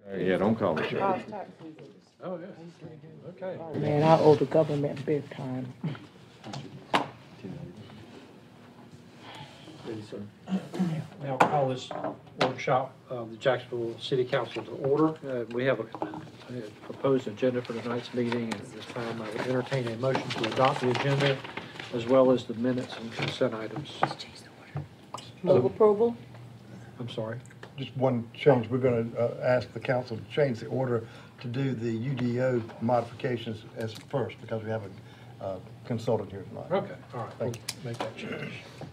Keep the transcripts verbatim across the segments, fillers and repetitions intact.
Yeah, don't call me Shirley. Oh, yeah. Okay. Man, I owe the government big time. Ready, sir. Now call this workshop of the Jacksonville City Council to order. Uh, We have a a proposed agenda for tonight's meeting, and at this time I would entertain a motion to adopt the agenda as well as the minutes and consent items. Move approval? I'm sorry. Just one change, we're going to uh, ask the council to change the order to do the U D O modifications as first, because we have a uh, consultant here tonight. Okay, all right. We'll Thank make that change.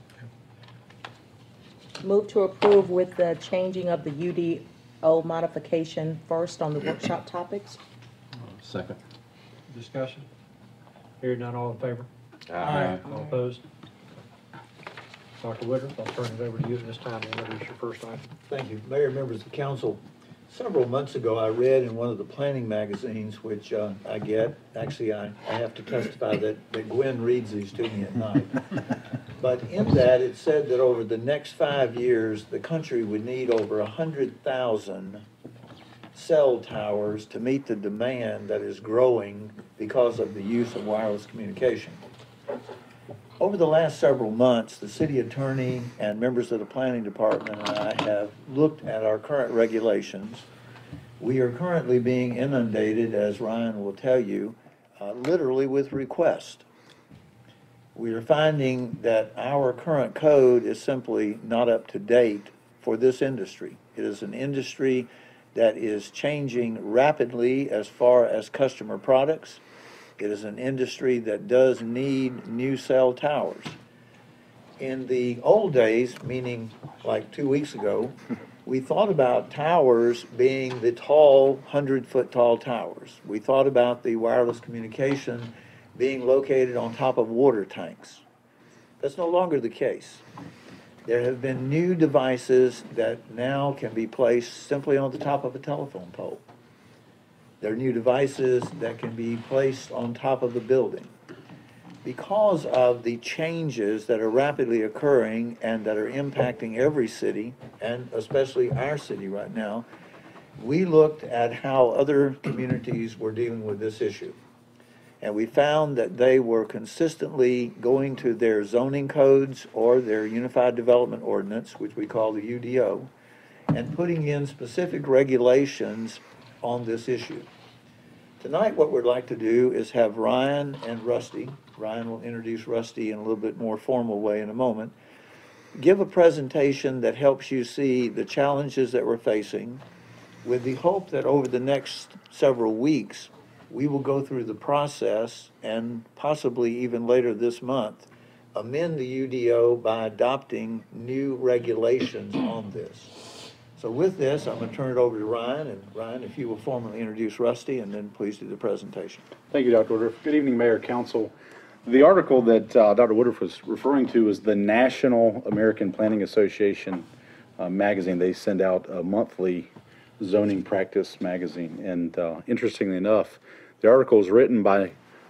Move to approve with the changing of the U D O modification first on the workshop topics? Second. Discussion? Hearing none, all in favor? Aye. All opposed? Doctor Woodruff, I'll turn it over to you at this time to introduce your first item. Thank you. Mayor, members of the council, several months ago, I read in one of the planning magazines, which uh, I get, actually, I, I have to testify that, that Gwen reads these to me at night. But in that, it said that over the next five years, the country would need over one hundred thousand cell towers to meet the demand that is growing because of the use of wireless communication. Over the last several months, the city attorney and members of the planning department and I have looked at our current regulations. We are currently being inundated, as Ryan will tell you, uh, literally with requests. We are finding that our current code is simply not up to date for this industry. It is an industry that is changing rapidly as far as customer products. It is an industry that does need new cell towers. In the old days, meaning like two weeks ago, we thought about towers being the tall, hundred-foot tall towers. We thought about the wireless communication being located on top of water tanks. That's no longer the case. There have been new devices that now can be placed simply on the top of a telephone pole. There are new devices that can be placed on top of the building. Because of the changes that are rapidly occurring and that are impacting every city, and especially our city right now, we looked at how other communities were dealing with this issue. And we found that they were consistently going to their zoning codes or their Unified Development Ordinance, which we call the U D O, and putting in specific regulations on this issue. Tonight, what we'd like to do is have Ryan and Rusty, Ryan will introduce Rusty in a little bit more formal way in a moment, give a presentation that helps you see the challenges that we're facing, with the hope that over the next several weeks, we will go through the process and possibly even later this month, amend the U D O by adopting new regulations on this. So with this, I'm going to turn it over to Ryan, and Ryan, if you will formally introduce Rusty, and then please do the presentation. Thank you, Doctor Woodruff. Good evening, Mayor, Council. The article that uh, Doctor Woodruff was referring to is the National American Planning Association uh, magazine. They send out a monthly zoning practice magazine, and uh, interestingly enough, the article is written by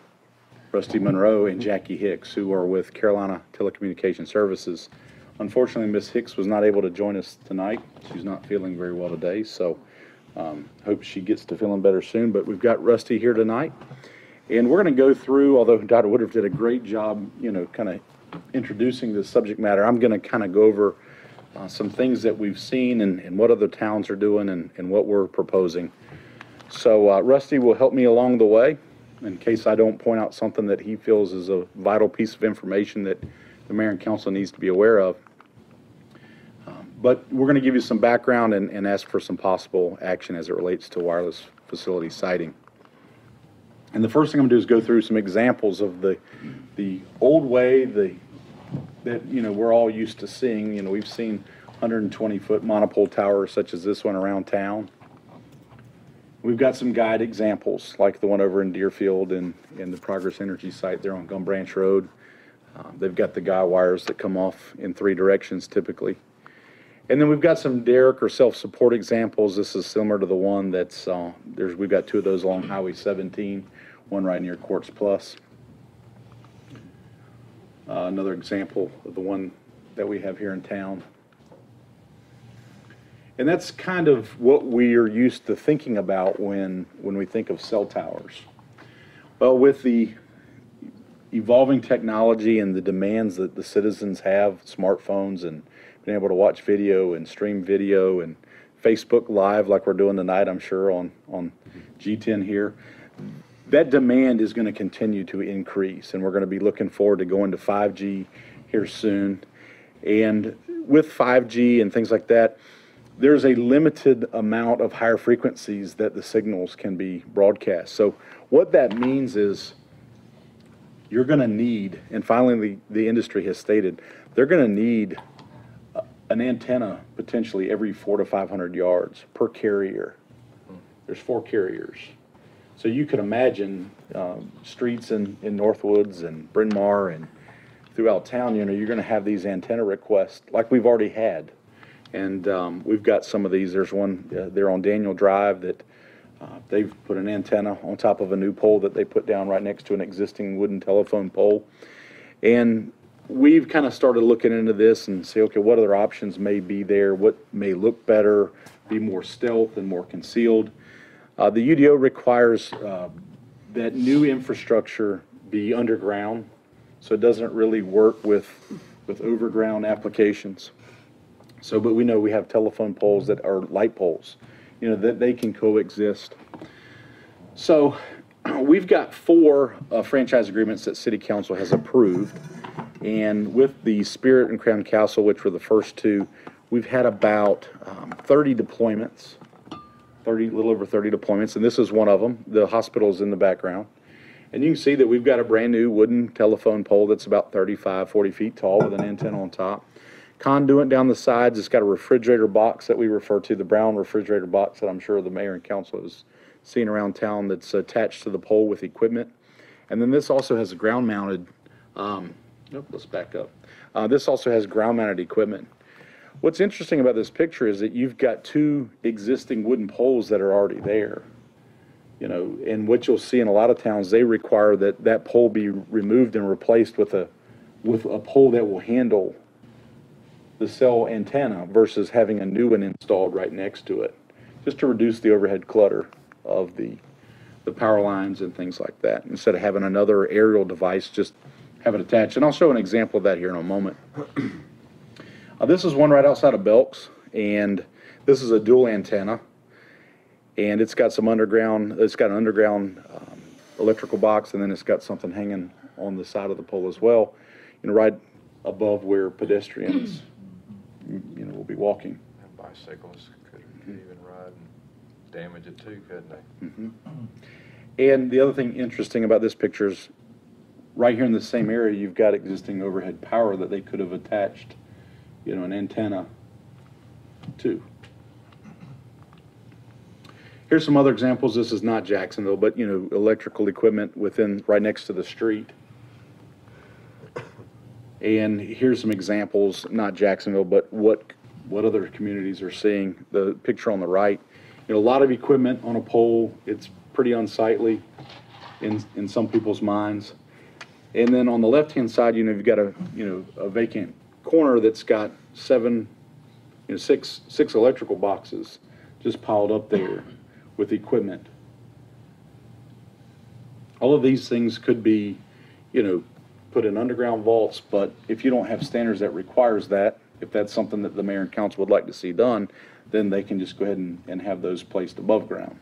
Rusty Monroe and Jackie Hicks, who are with Carolina Telecommunication Services. Unfortunately, Miz Hicks was not able to join us tonight. She's not feeling very well today, so um, hope she gets to feeling better soon. But we've got Rusty here tonight, and we're going to go through, although Doctor Woodruff did a great job, you know, kind of introducing the subject matter, I'm going to kind of go over uh, some things that we've seen and, and what other towns are doing and, and what we're proposing. So uh, Rusty will help me along the way in case I don't point out something that he feels is a vital piece of information that the mayor and council needs to be aware of. Um, but we're going to give you some background and, and ask for some possible action as it relates to wireless facility siting. And the first thing I'm going to do is go through some examples of the the old way the that you know we're all used to seeing. You know, we've seen one hundred twenty foot monopole towers such as this one around town. We've got some guide examples like the one over in Deerfield and in the Progress Energy site there on Gum Branch Road. Uh, they've got the guy wires that come off in three directions typically. And then we've got some derrick or self-support examples. This is similar to the one that's, uh, there's, we've got two of those along Highway seventeen, one right near Quartz Plus. Uh, another example of the one that we have here in town. And that's kind of what we're used to thinking about when, when we think of cell towers. Well, with the evolving technology and the demands that the citizens have, smartphones and being able to watch video and stream video and Facebook Live like we're doing tonight, I'm sure, on, on G ten here, that demand is going to continue to increase, and we're going to be looking forward to going to five G here soon. And with five G and things like that, there's a limited amount of higher frequencies that the signals can be broadcast. So what that means is you're going to need, and finally the, the industry has stated, they're going to need a, an antenna potentially every four to five hundred yards per carrier. There's four carriers. So you can imagine um, streets in, in Northwoods and Bryn Mawr and throughout town, you know, you're going to have these antenna requests like we've already had. And um, we've got some of these. There's one uh, there on Daniel Drive that uh, they've put an antenna on top of a new pole that they put down right next to an existing wooden telephone pole. And we've kind of started looking into this and say, okay, what other options may be there? What may look better, be more stealth and more concealed? Uh, the U D O requires uh, that new infrastructure be underground, so it doesn't really work with, with overground applications. So, but we know we have telephone poles that are light poles, you know, that they can coexist. So we've got four uh, franchise agreements that City Council has approved. And with the Spirit and Crown Castle, which were the first two, we've had about um, thirty deployments, thirty, a little over thirty deployments. And this is one of them. The hospital is in the background. And you can see that we've got a brand new wooden telephone pole that's about thirty-five, forty feet tall with an antenna on top. Conduit down the sides. It's got a refrigerator box that we refer to, the brown refrigerator box that I'm sure the mayor and council has seen around town, that's attached to the pole with equipment. And then this also has a ground mounted, um, nope, let's back up. Uh, this also has ground mounted equipment. What's interesting about this picture is that you've got two existing wooden poles that are already there. You know, and what you'll see in a lot of towns, they require that that pole be removed and replaced with a, with a pole that will handle the cell antenna versus having a new one installed right next to it, just to reduce the overhead clutter of the the power lines and things like that, instead of having another aerial device just have it attached. And I'll show an example of that here in a moment. Uh, this is one right outside of Belk's, and this is a dual antenna, and it's got some underground, it's got an underground um, electrical box, and then it's got something hanging on the side of the pole as well, you know, right above where pedestrians you know, will be walking. And bicyclists could, could even ride and damage it too, couldn't they? Mm-hmm. And the other thing interesting about this picture is right here in the same area, you've got existing overhead power that they could have attached, you know, an antenna to. Here's some other examples. This is not Jacksonville, but, you know, electrical equipment within, right next to the street. And here's some examples, not Jacksonville, but what what other communities are seeing. The picture on the right, you know, a lot of equipment on a pole. It's pretty unsightly in in some people's minds. And then on the left-hand side, you know, you've got a you know a vacant corner that's got seven, you know, six six electrical boxes just piled up there with equipment. All of these things could be, you know, put in underground vaults, but if you don't have standards that requires that, if that's something that the mayor and council would like to see done, then they can just go ahead and, and have those placed above ground.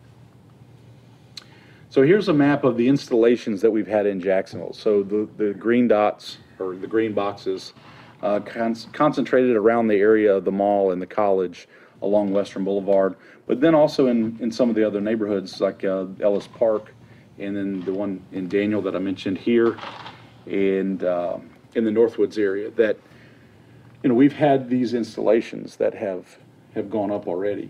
So here's a map of the installations that we've had in Jacksonville. So the, the green dots, or the green boxes, uh, con concentrated around the area of the mall and the college along Western Boulevard, but then also in, in some of the other neighborhoods like uh, Ellis Park, and then the one in Daniel that I mentioned here, and uh, in the Northwoods area, that, you know, we've had these installations that have have gone up already.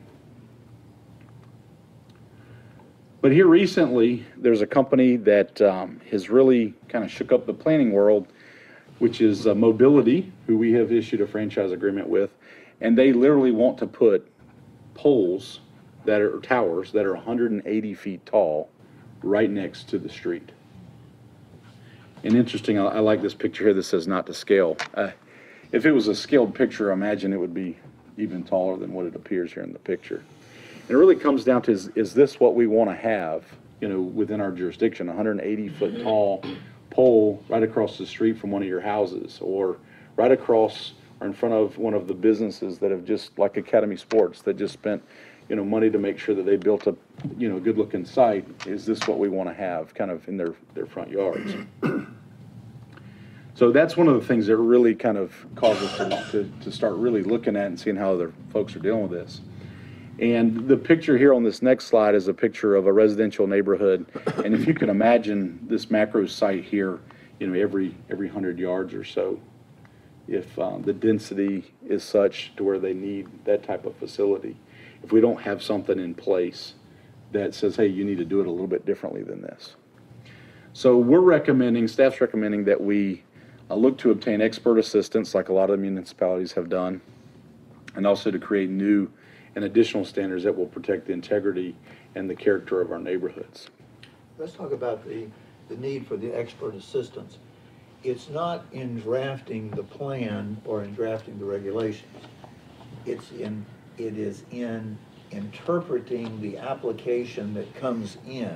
But here recently, there's a company that um, has really kind of shook up the planning world, which is uh, Mobility, who we have issued a franchise agreement with, and they literally want to put poles that are towers that are one hundred eighty feet tall right next to the street. And interesting, I, I like this picture here that says not to scale. Uh, if it was a scaled picture, I imagine it would be even taller than what it appears here in the picture. And it really comes down to, is, is this what we want to have, you know, within our jurisdiction, a one hundred eighty foot tall pole right across the street from one of your houses, or right across or in front of one of the businesses that have just, like Academy Sports, that just spent, you know, money to make sure that they built a, you know, good looking site. Is this what we want to have kind of in their, their front yards? So that's one of the things that really kind of caused us to, to, to start really looking at and seeing how other folks are dealing with this. And the picture here on this next slide is a picture of a residential neighborhood. And if you can imagine this macro site here, you know, every every hundred yards or so, if um, the density is such to where they need that type of facility, if we don't have something in place that says, hey, you need to do it a little bit differently than this. So we're recommending, staff's recommending that we uh, look to obtain expert assistance like a lot of the municipalities have done, and also to create new and additional standards that will protect the integrity and the character of our neighborhoods. Let's talk about the, the need for the expert assistance. It's not in drafting the plan or in drafting the regulations. It's in, it is in interpreting the application that comes in.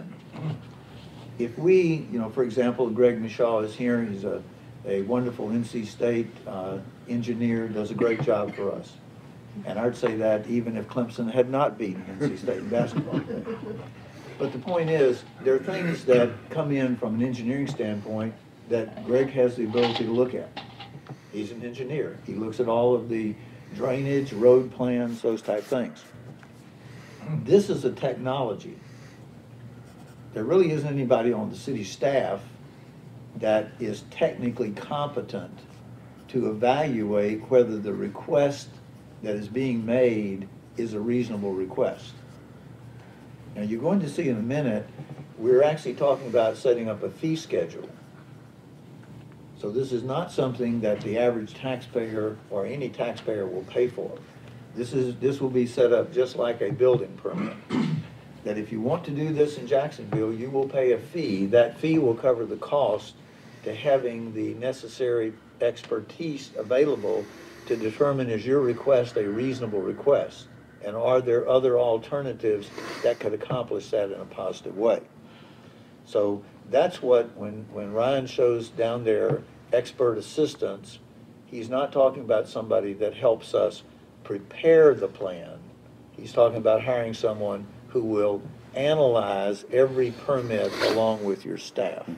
If we, you know, for example, Greg Mishaw is here, he's a, a wonderful N C State uh, engineer, does a great job for us. And I'd say that even if Clemson had not beaten N C State in basketball. But the point is, there are things that come in from an engineering standpoint that Greg has the ability to look at. He's an engineer. He looks at all of the drainage, road plans, those type things. This is a technology. There really isn't anybody on the city staff that is technically competent to evaluate whether the request that is being made is a reasonable request. Now, you're going to see in a minute, we're actually talking about setting up a fee schedule. So this is not something that the average taxpayer or any taxpayer will pay for. This is, this will be set up just like a building permit. That if you want to do this in Jacksonville, you will pay a fee. That fee will cover the cost to having the necessary expertise available to determine, is your request a reasonable request? And are there other alternatives that could accomplish that in a positive way? So that's what, when, when Ryan shows down there expert assistance, he's not talking about somebody that helps us prepare the plan. He's talking about hiring someone who will analyze every permit along with your staff.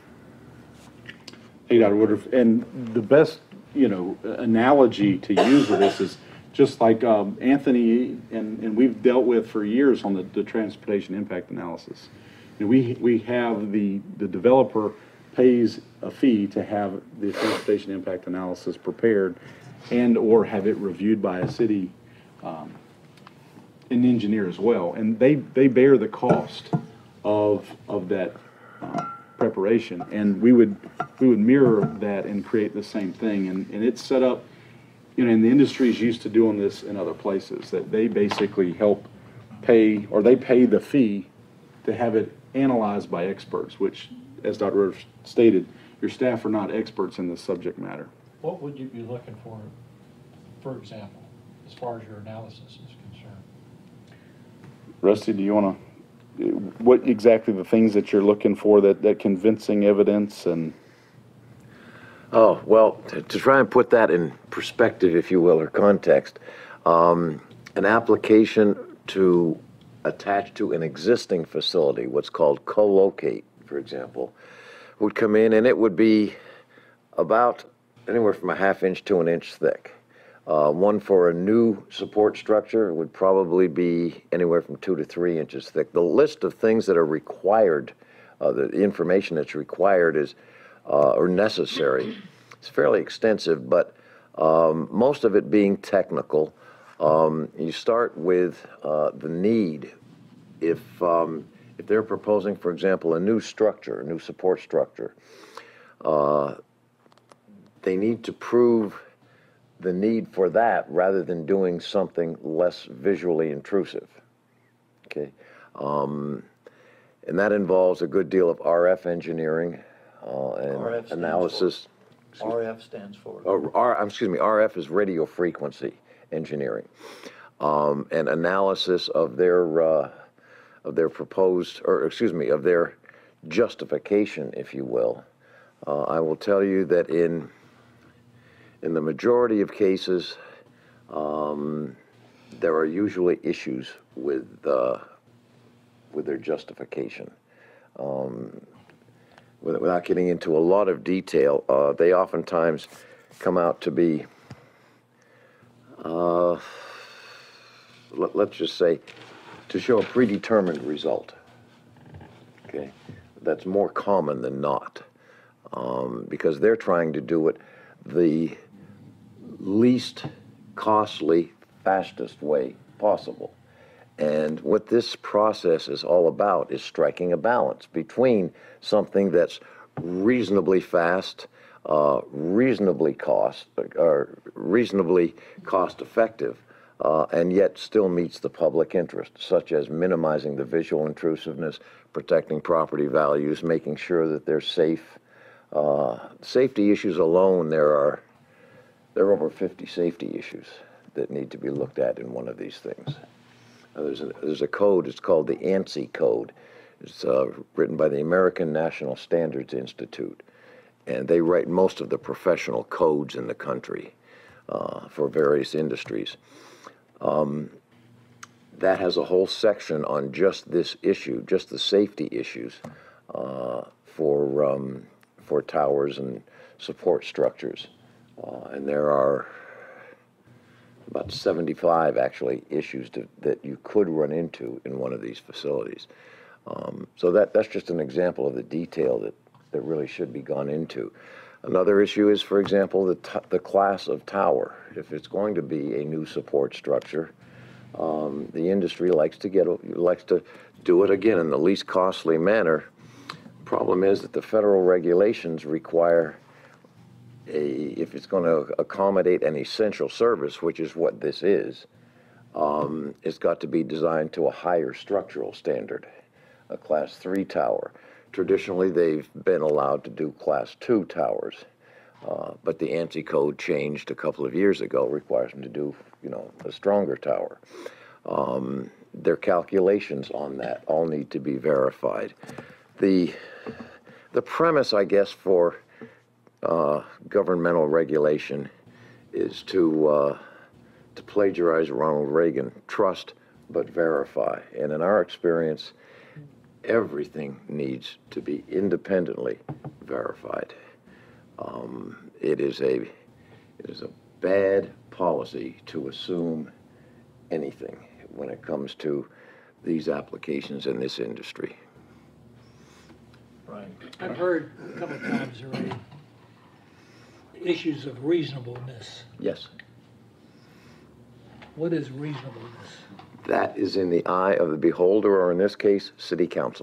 Hey, Doctor Woodruff, and the best, you know, analogy to use with this is just like um, Anthony and, and we've dealt with for years on the, the transportation impact analysis. You know, we, we have the, the developer pays a fee to have the transportation impact analysis prepared and or have it reviewed by a city um, an engineer as well, and they they bear the cost of of that uh, preparation, and we would we would mirror that and create the same thing, and and it's set up, you know, and the industry is used to doing this in other places, that they basically help pay, or they pay the fee to have it analyzed by experts, which, as Doctor Rivers stated, your staff are not experts in this subject matter. What would you be looking for, for example, as far as your analysis is concerned? Rusty, do you want to, what exactly the things that you're looking for, that, that convincing evidence and? Oh, well, to, to try and put that in perspective, if you will, or context, um, an application to attach to an existing facility, what's called co-locate, for example, would come in and it would be about anywhere from a half inch to an inch thick. Uh, one for a new support structure would probably be anywhere from two to three inches thick. The list of things that are required, uh, the information that's required is, uh, or necessary, it's fairly extensive, but um, most of it being technical. Um, you start with uh, the need. If, um, if they're proposing, for example, a new structure, a new support structure, uh, they need to prove the need for that rather than doing something less visually intrusive. Okay, um, and that involves a good deal of R F engineering uh, and R F analysis. R F stands for? Uh, R, excuse me, R F is radio frequency engineering, um, and analysis of their uh, of their proposed, or excuse me, of their justification, if you will. Uh, I will tell you that in in the majority of cases, um, there are usually issues with uh, with their justification. Um, without getting into a lot of detail, uh, they oftentimes come out to be, uh, let, let's just say, to show a predetermined result. Okay, that's more common than not, um, because they're trying to do it the least costly, fastest way possible. And what this process is all about is striking a balance between something that's reasonably fast, uh, reasonably cost, or reasonably cost effective, uh, and yet still meets the public interest, such as minimizing the visual intrusiveness, protecting property values, making sure that they're safe. Uh, safety issues alone, there are there are over fifty safety issues that need to be looked at in one of these things. Uh, there's, a, there's a code, it's called the ANSI code. It's uh, written by the American National Standards Institute, and they write most of the professional codes in the country uh, for various industries. Um, that has a whole section on just this issue, just the safety issues uh, for, um, for towers and support structures. Uh, and there are about seventy-five actually issues to, that you could run into in one of these facilities. Um, so that, that's just an example of the detail that, that really should be gone into. Another issue is, for example, the, t the class of tower. If it's going to be a new support structure, um, the industry likes to get likes to do it again in the least costly manner. Problem is that the federal regulations require A, if it's going to accommodate an essential service, which is what this is, um, it's got to be designed to a higher structural standard, a class three tower. Traditionally, they've been allowed to do class two towers, uh, but the ANSI code changed a couple of years ago, requires them to do, you know, a stronger tower. Um, their calculations on that all need to be verified. The, the premise, I guess, for Uh, governmental regulation is to uh, to plagiarize Ronald Reagan, trust but verify. And in our experience, everything needs to be independently verified. Um, it is a it is a bad policy to assume anything when it comes to these applications in this industry. Right. I've heard a couple of times already issues of reasonableness. Yes. What is reasonableness? That is in the eye of the beholder, or in this case, City Council.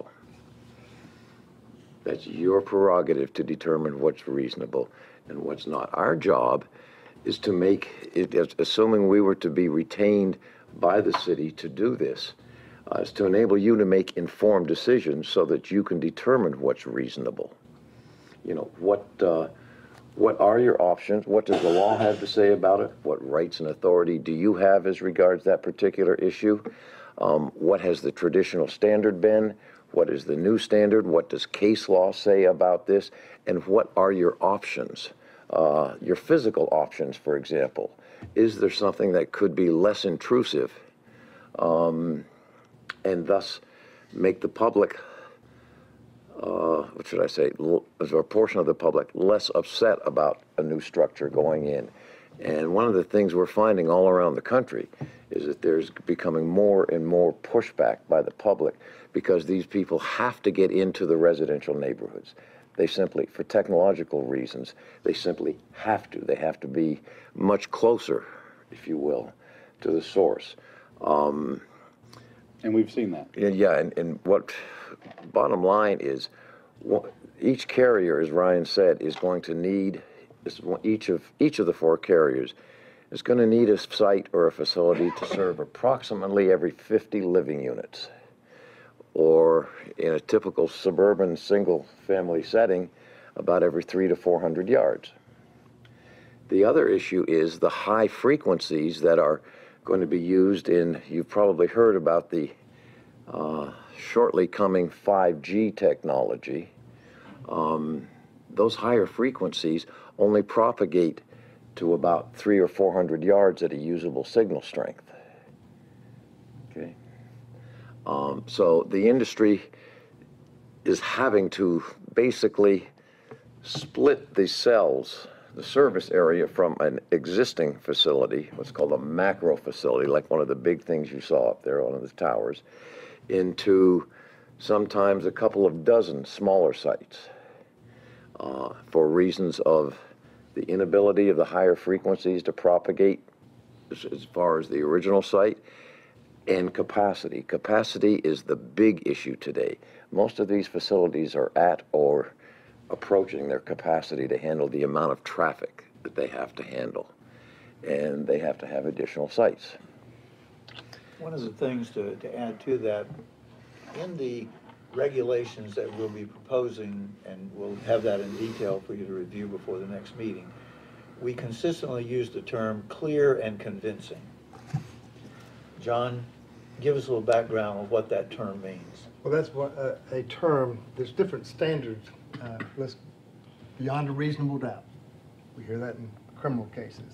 That's your prerogative to determine what's reasonable and what's not. Our job is to make it, assuming we were to be retained by the city to do this, uh, is to enable you to make informed decisions so that you can determine what's reasonable. You know, what, uh, What are your options? What does the law have to say about it? What rights and authority do you have as regards that particular issue? Um, what has the traditional standard been? What is the new standard? What does case law say about this? And what are your options? Uh, your physical options, for example. Is there something that could be less intrusive um, and thus make the public Uh, what should I say, as a portion of the public less upset about a new structure going in. And one of the things we're finding all around the country is that there's becoming more and more pushback by the public because these people have to get into the residential neighborhoods. They simply, for technological reasons, they simply have to. They have to be much closer, if you will, to the source. Um, And we've seen that. Yeah, and, and what bottom line is, each carrier, as Ryan said, is going to need, each of each of the four carriers is going to need a site or a facility to serve approximately every fifty living units, or in a typical suburban single-family setting, about every three to four hundred yards. The other issue is the high frequencies that are going to be used in, you've probably heard about the uh, shortly coming five G technology. Um, those higher frequencies only propagate to about three or four hundred yards at a usable signal strength. Okay. Um, so the industry is having to basically split the cells, the service area, from an existing facility, what's called a macro facility, like one of the big things you saw up there, one of the towers, into sometimes a couple of dozen smaller sites uh, for reasons of the inability of the higher frequencies to propagate as, as far as the original site, and capacity. Capacity is the big issue today. Most of these facilities are at or approaching their capacity to handle the amount of traffic that they have to handle, and they have to have additional sites. One of the things to, to add to that, in the regulations that we'll be proposing, and we'll have that in detail for you to review before the next meeting, we consistently use the term clear and convincing. John, give us a little background of what that term means. Well, that's what, uh, a term, there's different standards, uh, let's, beyond a reasonable doubt. We hear that in criminal cases.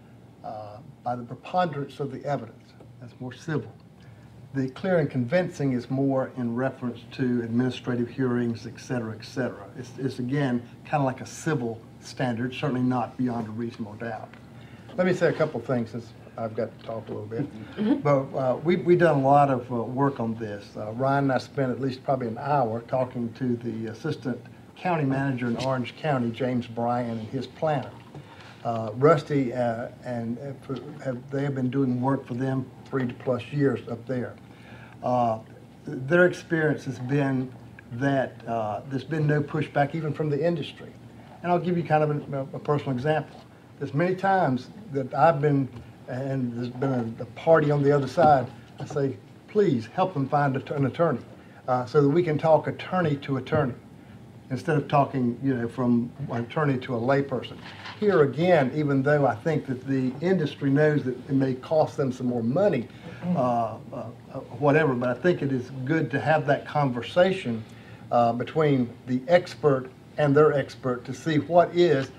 Uh, by the preponderance of the evidence, that's more civil. The clear and convincing is more in reference to administrative hearings, et cetera, et cetera. It's, it's again, kind of like a civil standard, certainly not beyond a reasonable doubt. Let me say a couple things since I've got to talk a little bit. But uh, we, we've done a lot of uh, work on this. Uh, Ryan and I spent at least probably an hour talking to the assistant county manager in Orange County, James Bryan, and his planner. Uh, Rusty uh, and uh, for, have, they have been doing work for them three plus years up there. Uh, their experience has been that uh, there's been no pushback even from the industry. And I'll give you kind of a, a personal example. There's many times that I've been, and there's been a, a party on the other side, I say, please help them find a, an attorney uh, so that we can talk attorney to attorney instead of talking, you know, from an attorney to a layperson. Here again, even though I think that the industry knows that it may cost them some more money, uh, uh, whatever, but I think it is good to have that conversation uh, between the expert and their expert to see what is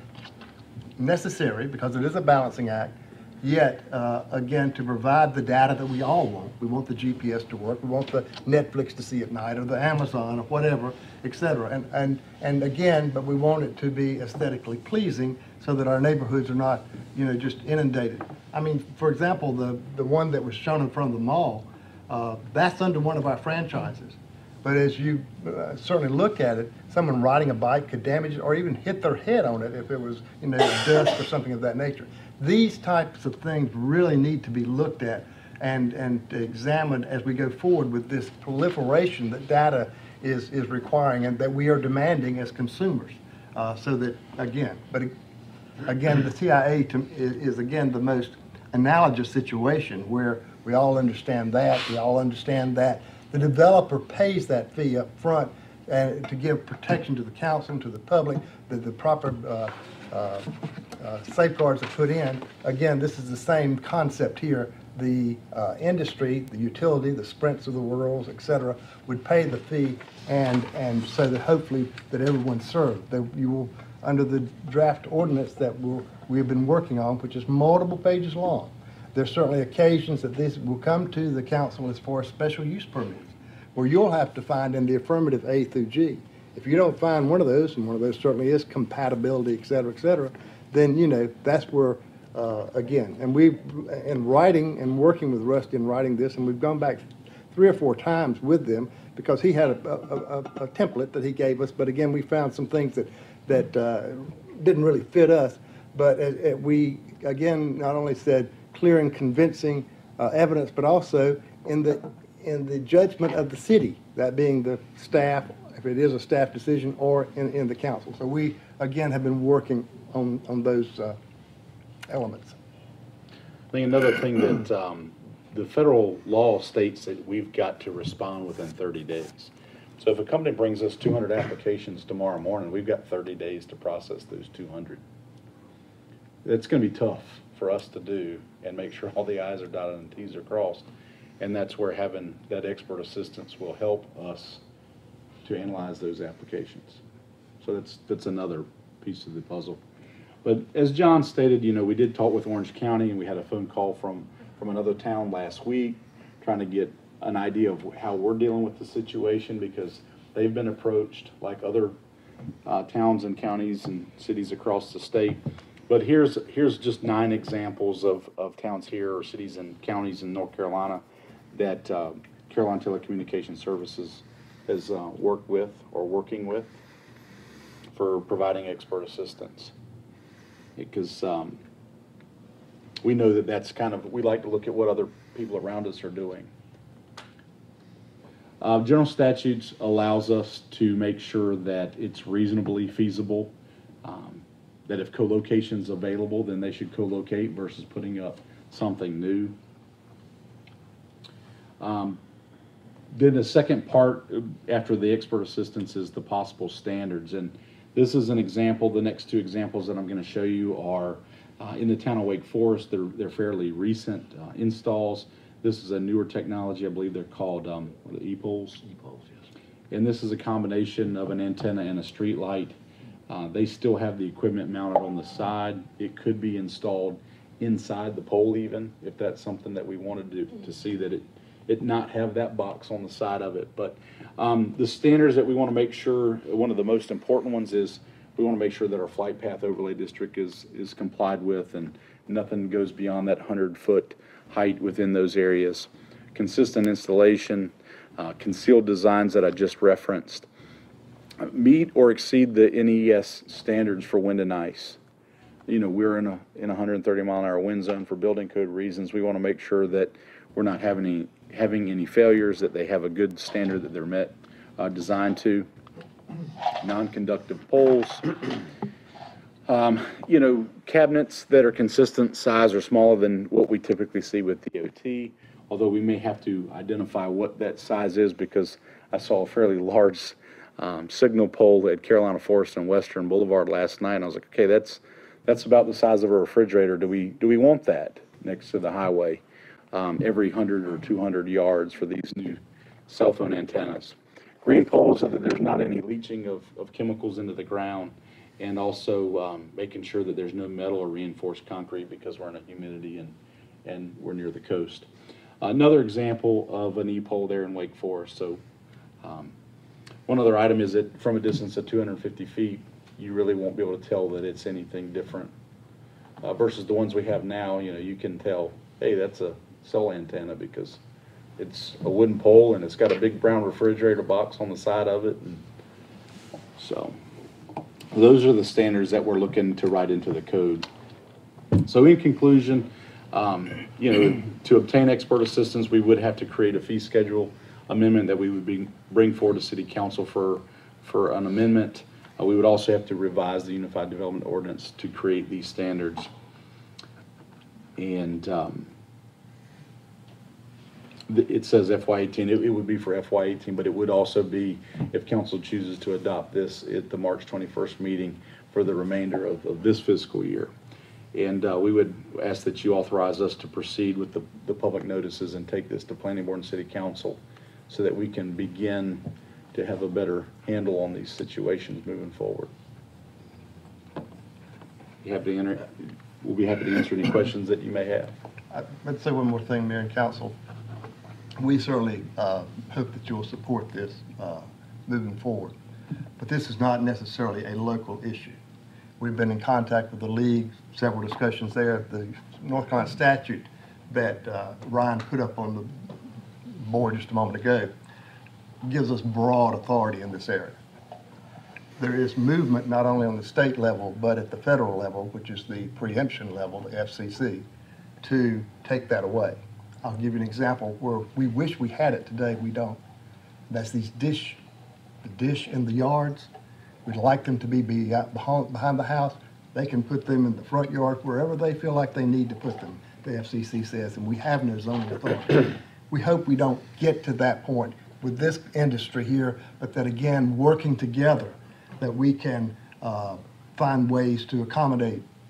necessary, because it is a balancing act, yet, uh, again, to provide the data that we all want. We want the G P S to work, we want the Netflix to see at night, or the Amazon, or whatever, et cetera. And, and, and again, but we want it to be aesthetically pleasing so that our neighborhoods are not, you know, just inundated. I mean, for example, the, the one that was shown in front of the mall, uh, that's under one of our franchises. But as you uh, certainly look at it, someone riding a bike could damage it or even hit their head on it if it was, you know, dust or something of that nature. These types of things really need to be looked at and, and examined as we go forward with this proliferation that data is, is requiring and that we are demanding as consumers. Uh, so that, again, but again, the T I A to, is, is, again, the most analogous situation where we all understand that, we all understand that. The developer pays that fee up front and to give protection to the council and to the public, that the proper uh, uh, uh, safeguards are put in. Again, this is the same concept here. The uh, industry, the utility, the Sprints of the world, et cetera, would pay the fee, and and so that hopefully that everyone's served. That you will, under the draft ordinance that we'll, we have been working on, which is multiple pages long. There's certainly occasions that this will come to the council as far as special use permits, where you'll have to find in the affirmative A through G. If you don't find one of those, and one of those certainly is compatibility, et cetera, et cetera, then, you know, that's where, uh, again, and we, in writing and working with Rusty in writing this, and we've gone back three or four times with them because he had a, a, a, a template that he gave us, but again, we found some things that, that uh, didn't really fit us, but uh, we, again, not only said, clear and convincing uh, evidence, but also in the in the judgment of the city, that being the staff, if it is a staff decision, or in, in the council. So we, again, have been working on, on those uh, elements. I think another thing that um, the federal law states that we've got to respond within thirty days. So if a company brings us two hundred applications tomorrow morning, we've got thirty days to process those two hundred. it's gonna be tough for us to do and make sure all the i's are dotted and t's are crossed. And that's where having that expert assistance will help us to analyze those applications. So that's, that's another piece of the puzzle. But as John stated, you know, we did talk with Orange County, and we had a phone call from, from another town last week, trying to get an idea of how we're dealing with the situation, because they've been approached like other uh, towns and counties and cities across the state. But here's, here's just nine examples of, of towns here, or cities and counties in North Carolina that uh, Carolina Telecommunications Services has uh, worked with or working with for providing expert assistance. Because um, we know that that's kind of, we like to look at what other people around us are doing. Uh, general statutes allows us to make sure that it's reasonably feasible, um, that if co-location is available, then they should co-locate versus putting up something new. Um, then the second part after the expert assistance is the possible standards. And this is an example. The next two examples that I'm going to show you are uh, in the town of Wake Forest. They're, they're fairly recent uh, installs. This is a newer technology. I believe they're called um, what are they, E-poles. E-poles, yes. And this is a combination of an antenna and a street light. Uh, they still have the equipment mounted on the side. It could be installed inside the pole even, if that's something that we wanted to, to see, that it, it not have that box on the side of it. But um, the standards that we want to make sure, one of the most important ones is we want to make sure that our flight path overlay district is, is complied with, and nothing goes beyond that hundred foot height within those areas. Consistent installation, uh, concealed designs that I just referenced. Meet or exceed the N E S standards for wind and ice. You know, we're in a in a one hundred thirty mile an hour wind zone for building code reasons. We want to make sure that we're not having any having any failures, that they have a good standard that they're met, uh, designed to. Non-conductive poles. Um, you know, cabinets that are consistent size or smaller than what we typically see with D O T, although we may have to identify what that size is, because I saw a fairly large um, signal pole at Carolina Forest and Western Boulevard last night, and I was like, okay, that's that's about the size of a refrigerator. Do we do we want that next to the highway um, every one hundred or two hundred yards for these new cell phone antennas? Green poles so that there's not any leaching of, of chemicals into the ground, and also um, making sure that there's no metal or reinforced concrete, because we're in a humidity and, and we're near the coast. Another example of an E-pole there in Wake Forest. So um, one other item is that from a distance of two hundred fifty feet, you really won't be able to tell that it's anything different uh, versus the ones we have now. You know, you can tell, hey, that's a cell antenna, because it's a wooden pole and it's got a big brown refrigerator box on the side of it. And so those are the standards that we're looking to write into the code. So in conclusion, um, you know, to obtain expert assistance, we would have to create a fee schedule amendment that we would be, bring forward to City Council for, for an amendment. Uh, we would also have to revise the Unified Development Ordinance to create these standards. And um, it says F Y eighteen, it, it would be for F Y eighteen, but it would also be, if council chooses to adopt this at the March twenty-first meeting, for the remainder of, of this fiscal year. And uh, we would ask that you authorize us to proceed with the, the public notices and take this to Planning Board and City Council, so that we can begin to have a better handle on these situations moving forward. You happy to enter, we'll be happy to answer any questions that you may have. I- Let's say one more thing, Mayor and Council. We certainly uh, hope that you'll support this uh, moving forward. But this is not necessarily a local issue. We've been in contact with the league, several discussions there. The North Carolina statute that uh, Ryan put up on the board just a moment ago gives us broad authority in this area. There is movement not only on the state level, but at the federal level, which is the preemption level, the F C C, to take that away. I'll give you an example where we wish we had it today, we don't. That's these dish, the dish in the yards. We'd like them to be, be out behind, behind the house. They can put them in the front yard, wherever they feel like they need to put them, the F C C says, and we have no zoning authority. We hope we don't get to that point with this industry here, but that again, working together, that we can uh, find ways to accommodate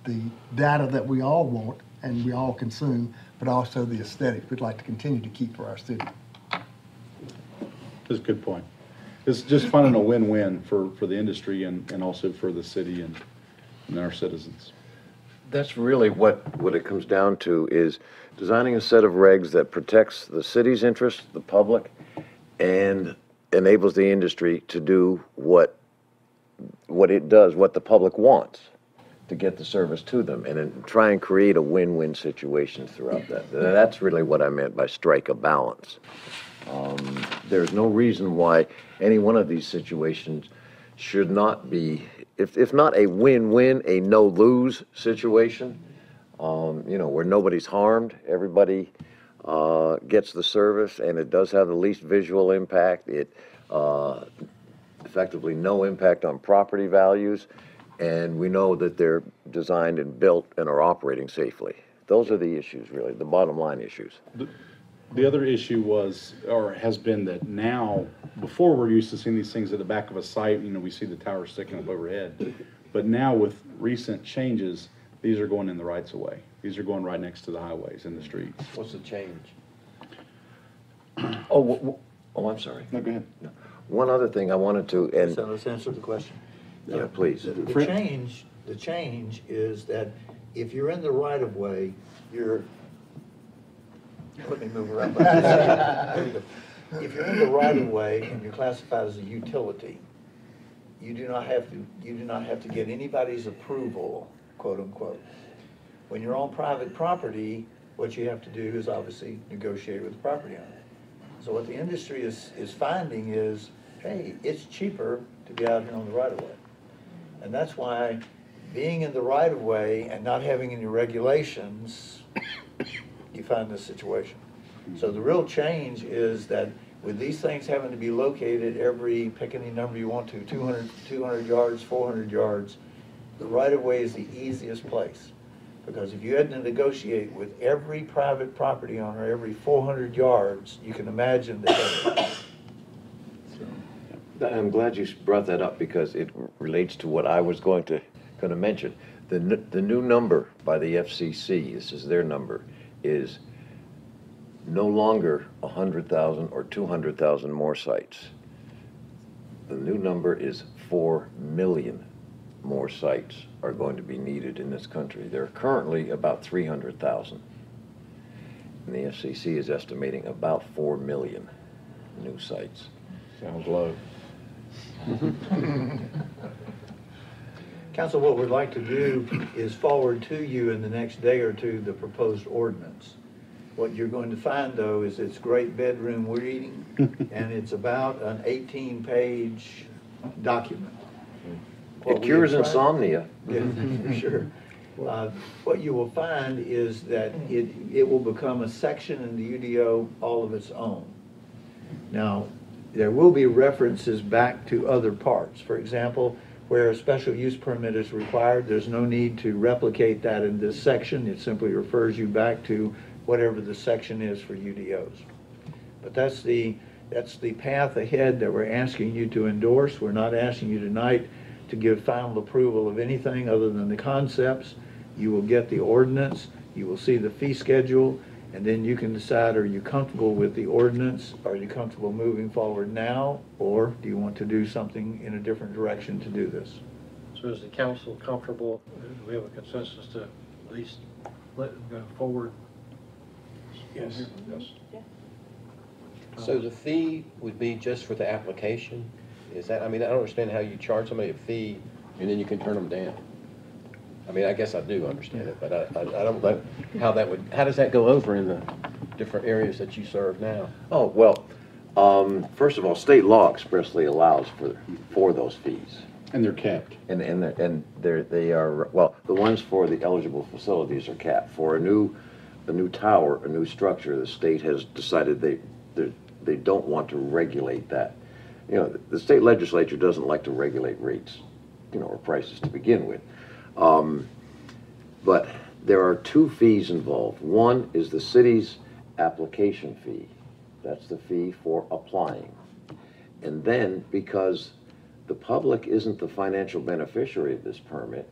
the data that we all want and we all consume, but also the aesthetics we'd like to continue to keep for our city. That's a good point. It's just finding a win-win for, for the industry and, and also for the city and, and our citizens. That's really what, what it comes down to, is designing a set of regs that protects the city's interest, the public, and enables the industry to do what, what it does, what the public wants, to get the service to them, and then try and create a win-win situation throughout that. That's really what I meant by strike a balance. Um, there's no reason why any one of these situations should not be, if, if not a win-win, a no-lose situation, um, you know, where nobody's harmed, everybody uh, gets the service, and it does have the least visual impact. It uh, effectively no impact on property values, and we know that they're designed and built and are operating safely. Those are the issues, really, the bottom line issues. The, the other issue was, or has been, that now, before we're used to seeing these things at the back of a site, you know, we see the tower sticking up overhead. But now with recent changes, these are going in the rights of way. These are going right next to the highways and the streets. What's the change? Oh, w- w- oh, I'm sorry. No, go ahead. One other thing I wanted to, and, So let's answer the question. yeah, please. The the Fred? change, the change is that if you're in the right of way, you're, let me move around. There we go. If you're in the right of way and you're classified as a utility, you do not have to, you do not have to get anybody's approval, quote unquote. When you're on private property, what you have to do is obviously negotiate with the property owner. So what the industry is, is finding is, hey, it's cheaper to be out here on the right of way. And that's why being in the right of way and not having any regulations, you find this situation. So the real change is that with these things having to be located every, pick any number you want to, two hundred, two hundred yards, four hundred yards, the right of way is the easiest place. Because if you had to negotiate with every private property owner every four hundred yards, you can imagine the headache. I'm glad you brought that up, because it relates to what I was going to, going to mention. The, n- the new number by the F C C, this is their number, is no longer one hundred thousand or two hundred thousand more sites. The new number is four million more sites are going to be needed in this country. There are currently about three hundred thousand. And the F C C is estimating about four million new sites. Sounds low. Council, what we'd like to do is forward to you in the next day or two the proposed ordinance. What you're going to find, though, is it's great bedroom reading, and it's about an eighteen-page document. What It we cures have tried- insomnia. Yeah, for sure. Uh, What you will find is that it, it will become a section in the U D O all of its own. Now, there will be references back to other parts. For example, where a special use permit is required, there's no need to replicate that in this section. It simply refers you back to whatever the section is for U D Os. But that's the, that's the path ahead that we're asking you to endorse. We're not asking you tonight to give final approval of anything other than the concepts. You will get the ordinance, you will see the fee schedule, and then you can decide, are you comfortable with the ordinance? Are you comfortable moving forward now? Or do you want to do something in a different direction to do this? So is the council comfortable, do we have a consensus to at least let them go forward? Yes. Yes. So the fee would be just for the application? Is that, I mean, I don't understand how you charge somebody a fee and then you can turn them down. I mean, I guess I do understand it, but I, I, I don't know how that would, how does that go over in the different areas that you serve now? Oh, well, um, first of all, state law expressly allows for, for those fees. And they're capped. And, and, they're- and they're, they are, well, the ones for the eligible facilities are capped. For a new, a new tower, a new structure, the state has decided they, they, they don't want to regulate that. You know, the state legislature doesn't like to regulate rates, you know, or prices to begin with. Um, but there are two fees involved. One is the city's application fee. That's the fee for applying. And then, because the public isn't the financial beneficiary of this permit,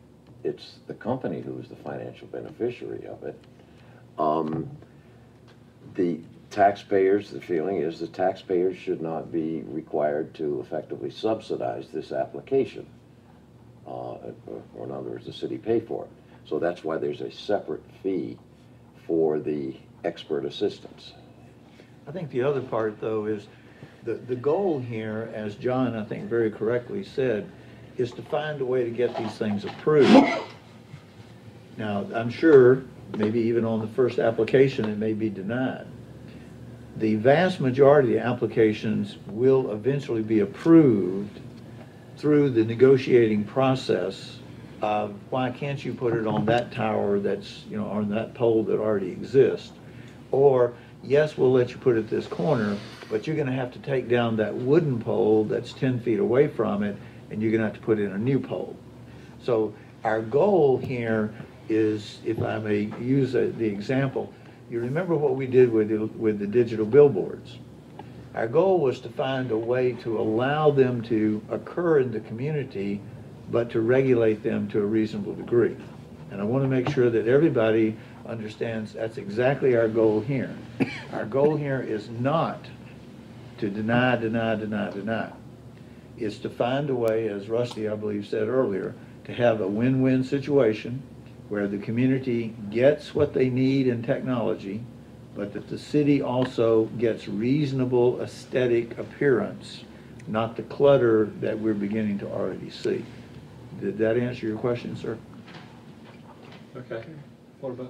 it's the company who is the financial beneficiary of it. Um, the taxpayers, the feeling is the taxpayers should not be required to effectively subsidize this application. Uh, or, or in other words, the city pay for it. So that's why there's a separate fee for the expert assistance. I think the other part, though, is the, the goal here, as John, I think, very correctly said, is to find a way to get these things approved. Now, I'm sure, maybe even on the first application, it may be denied. The vast majority of applications will eventually be approved through the negotiating process of, why can't you put it on that tower that's, you know, on that pole that already exists? Or, yes, we'll let you put it this corner, but you're gonna have to take down that wooden pole that's ten feet away from it, and you're gonna have to put in a new pole. So our goal here is, if I may use a, the example, you remember what we did with the, with the digital billboards. Our goal was to find a way to allow them to occur in the community, but to regulate them to a reasonable degree. And I want to make sure that everybody understands that's exactly our goal here. Our goal here is not to deny, deny, deny, deny. It's to find a way, as Rusty, I believe, said earlier, to have a win-win situation where the community gets what they need in technology, but that the city also gets reasonable aesthetic appearance, not the clutter that we're beginning to already see. Did that answer your question, sir? Okay. What about?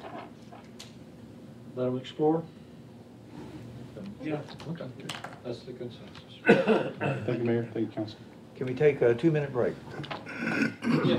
Let them explore? Yeah. Okay, that's the consensus. Thank you, Mayor. Thank you, Council. Can we take a two-minute break? Yes.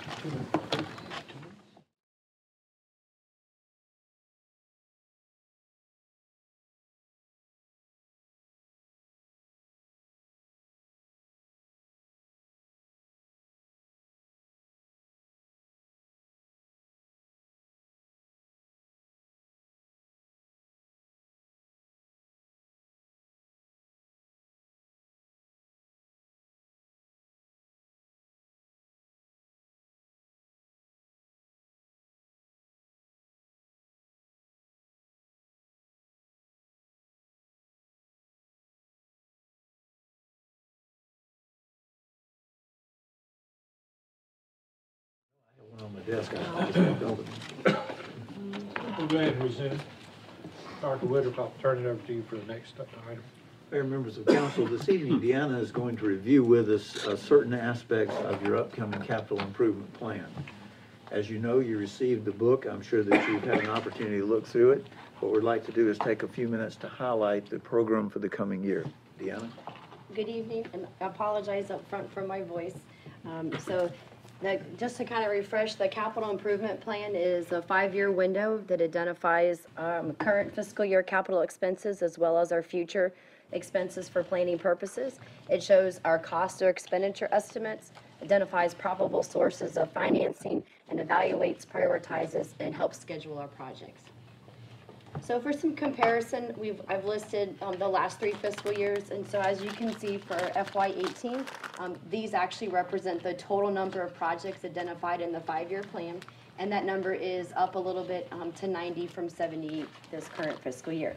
One on my desk. I just got built it. We'll go ahead and resume. Doctor Woodruff, I'll turn it over to you for the next item. Mayor, members of council, this evening Deanna is going to review with us uh, certain aspects of your upcoming capital improvement plan. As you know, you received the book. I'm sure that you've had an opportunity to look through it. What we'd like to do is take a few minutes to highlight the program for the coming year. Deanna? Good evening, and I apologize up front for my voice. Um, so, the, just to kind of refresh, the capital improvement plan is a five-year window that identifies um, current fiscal year capital expenses as well as our future expenses for planning purposes. It shows our cost or expenditure estimates, identifies probable sources of financing, and evaluates, prioritizes, and helps schedule our projects. So for some comparison, we've, I've listed um, the last three fiscal years, and so as you can see for F Y eighteen, um, these actually represent the total number of projects identified in the five-year plan, and that number is up a little bit um, to ninety from seventy this current fiscal year.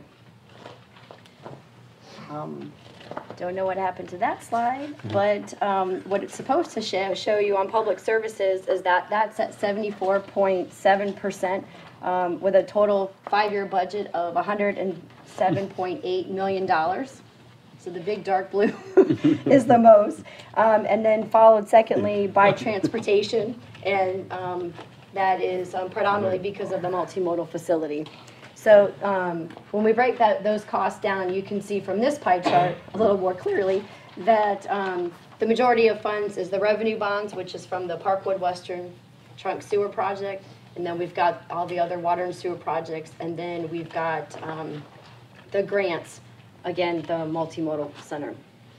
Um, don't know what happened to that slide, but um, what it's supposed to show, show you on public services is that that's at seventy-four point seven percent. Um, with a total five-year budget of one hundred seven point eight million dollars. So the big dark blue is the most. Um, and then followed secondly by transportation, and um, that is um, predominantly because of the multimodal facility. So um, when we break that, those costs down, you can see from this pie chart a little more clearly that um, the majority of funds is the revenue bonds, which is from the Parkwood Western Trunk Sewer Project. And then we've got all the other water and sewer projects, and then we've got um, the grants, again, the multimodal center.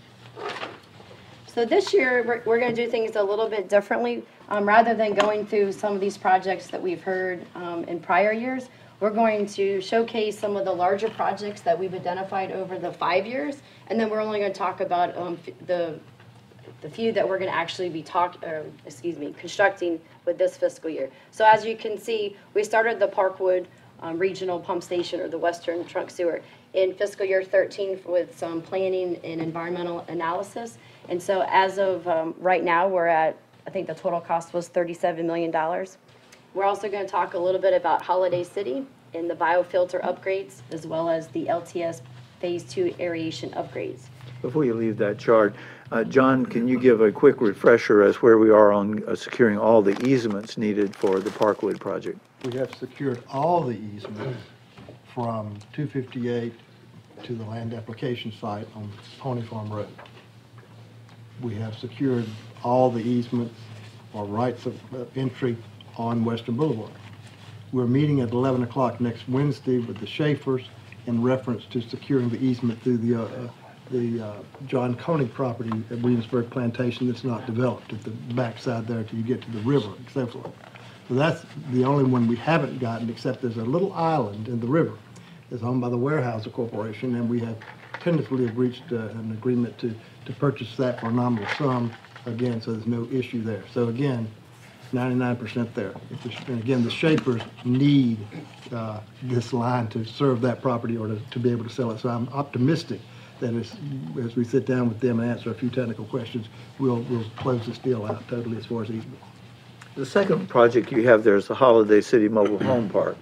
So this year, we're, we're going to do things a little bit differently. Um, rather than going through some of these projects that we've heard um, in prior years, we're going to showcase some of the larger projects that we've identified over the five years, and then we're only going to talk about um, the the few that we're going to actually be talk, or, excuse me, constructing with this fiscal year. So as you can see, we started the Parkwood um, Regional Pump Station, or the Western Trunk Sewer, in fiscal year thirteen with some planning and environmental analysis. And so as of um, right now, we're at, I think the total cost was thirty-seven million dollars. We're also going to talk a little bit about Holiday City and the biofilter upgrades, as well as the L T S Phase Two aeration upgrades. Before you leave that chart, uh, John, can you give a quick refresher as where we are on uh, securing all the easements needed for the Parkwood project? We have secured all the easements from two fifty-eight to the land application site on Pony Farm Road. We have secured all the easements or rights of uh, entry on Western Boulevard. We're meeting at eleven o'clock next Wednesday with the Schaefers in reference to securing the easement through the, uh, uh, the uh, John Koenig property at Williamsburg Plantation that's not developed at the backside there till you get to the river, except for. So that's the only one we haven't gotten, except there's a little island in the river that's owned by the Weyerhaeuser Corporation, and we have tentatively reached uh, an agreement to, to purchase that for a nominal sum, again, so there's no issue there. So again, ninety-nine percent there. If the, and again, the Shapers need uh, this line to serve that property or to, to be able to sell it. So I'm optimistic that as, as we sit down with them and answer a few technical questions, we'll, we'll close this deal out totally as far as easement. The second project you have there is the Holiday City Mobile Home Park.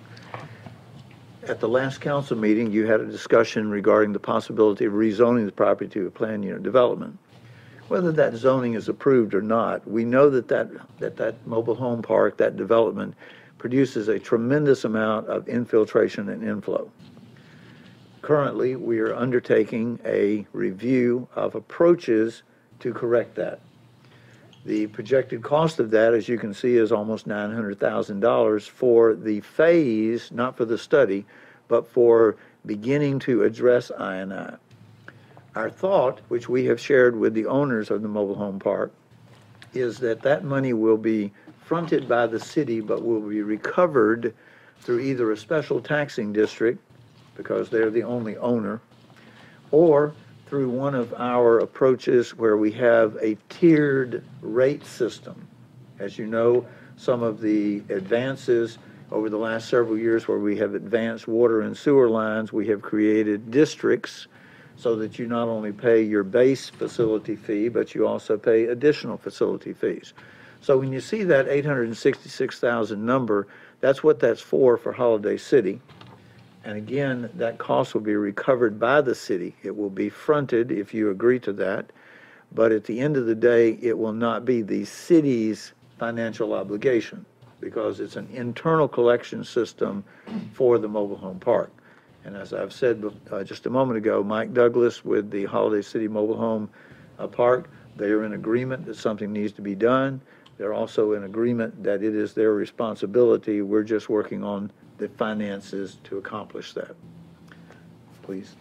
At the last council meeting, you had a discussion regarding the possibility of rezoning the property to a planned unit development. Whether that zoning is approved or not, we know that that, that that mobile home park, that development, produces a tremendous amount of infiltration and inflow. Currently, we are undertaking a review of approaches to correct that. The projected cost of that, as you can see, is almost nine hundred thousand dollars for the phase, not for the study, but for beginning to address I and I. Our thought, which we have shared with the owners of the mobile home park, is that that money will be fronted by the city, but will be recovered through either a special taxing district, because they're the only owner, or through one of our approaches where we have a tiered rate system. As you know, some of the advances over the last several years where we have advanced water and sewer lines, we have created districts so that you not only pay your base facility fee, but you also pay additional facility fees. So when you see that eight hundred sixty-six thousand number, that's what that's for for Holiday City. And again, that cost will be recovered by the city. It will be fronted if you agree to that. But at the end of the day, it will not be the city's financial obligation because it's an internal collection system for the mobile home park. And as I've said uh, just a moment ago, Mike Douglas with the Holiday City Mobile Home uh, Park, they are in agreement that something needs to be done. They're also in agreement that it is their responsibility. We're just working on the finances to accomplish that. Please.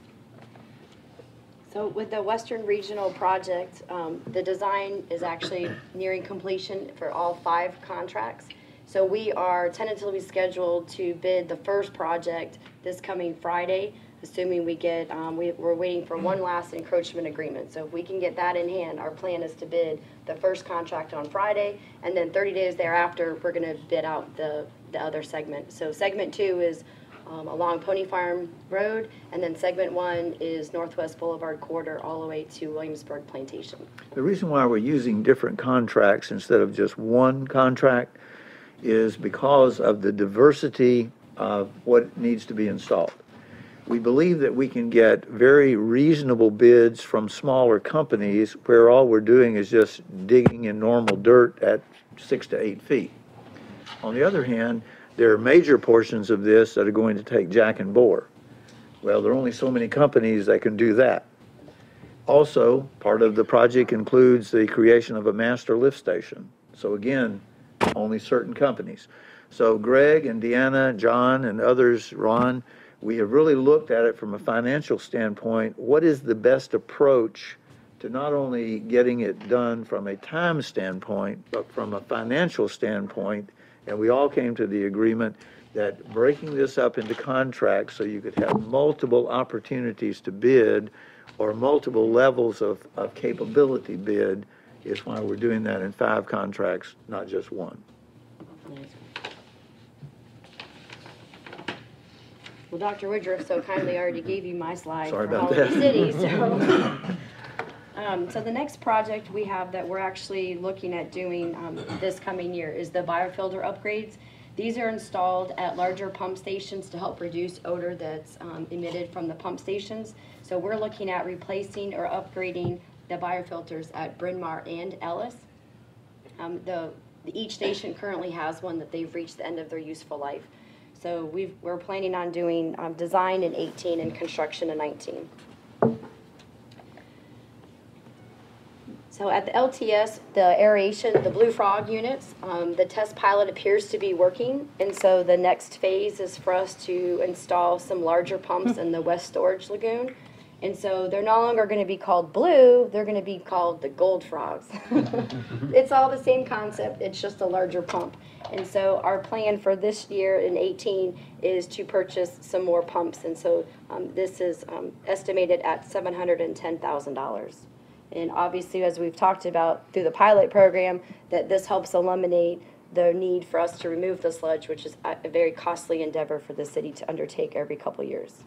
So with the Western Regional Project, um, the design is actually nearing completion for all five contracts. So we are tentatively scheduled to bid the first project this coming Friday, assuming we get, um, we, we're waiting for one last encroachment agreement. So if we can get that in hand, our plan is to bid the first contract on Friday, and then thirty days thereafter, we're gonna bid out the, the other segment. So segment two is um, along Pony Farm Road, and then segment one is Northwest Boulevard corridor all the way to Williamsburg Plantation. The reason why we're using different contracts instead of just one contract is because of the diversity of what needs to be installed. We believe that we can get very reasonable bids from smaller companies where all we're doing is just digging in normal dirt at six to eight feet. On the other hand, there are major portions of this that are going to take jack and bore. Well, there are only so many companies that can do that. Also, part of the project includes the creation of a master lift station. So again, only certain companies. So Greg and Deanna, John and others, Ron, we have really looked at it from a financial standpoint. What is the best approach to not only getting it done from a time standpoint, but from a financial standpoint? And we all came to the agreement that breaking this up into contracts so you could have multiple opportunities to bid or multiple levels of, of capability bid is why we're doing that in five contracts, not just one. Well, Doctor Woodruff so kindly already gave you my slide Sorry for about Holiday that. City, so. Um, so the next project we have that we're actually looking at doing, um, this coming year is the biofilter upgrades. These are installed at larger pump stations to help reduce odor that's, um, emitted from the pump stations. So we're looking at replacing or upgrading the biofilters at Bryn Mawr and Ellis. Um, the, each station currently has one that they've reached the end of their useful life. So we've, we're planning on doing um, design in eighteen and construction in nineteen. So at the L T S, the aeration, the Blue Frog units, um, the test pilot appears to be working. And so the next phase is for us to install some larger pumps in the West Storage Lagoon. And so they're no longer going to be called blue, they're going to be called the Gold Frogs. It's all the same concept, it's just a larger pump. And so our plan for this year in eighteen is to purchase some more pumps. And so um, this is um, estimated at seven hundred ten thousand dollars. And obviously, as we've talked about through the pilot program, that this helps eliminate the need for us to remove the sludge, which is a very costly endeavor for the city to undertake every couple years.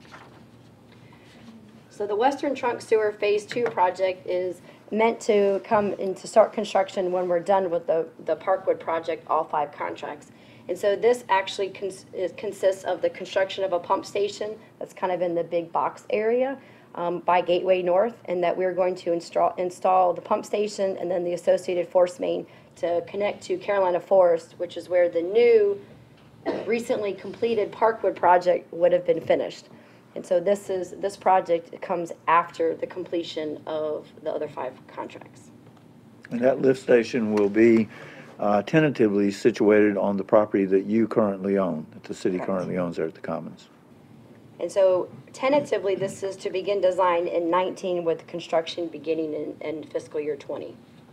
So the Western Trunk Sewer Phase Two project is meant to come in to start construction when we're done with the, the Parkwood project, all five contracts. And so this actually cons is, consists of the construction of a pump station that's kind of in the big box area um, by Gateway North, and that we're going to install, install the pump station and then the associated force main to connect to Carolina Forest, which is where the new, recently completed Parkwood project would have been finished. And so this is, this project comes after the completion of the other five contracts. And that lift station will be uh, tentatively situated on the property that you currently own, that the city currently owns there at the Commons. And so tentatively, this is to begin design in nineteen with construction beginning in, in fiscal year twenty.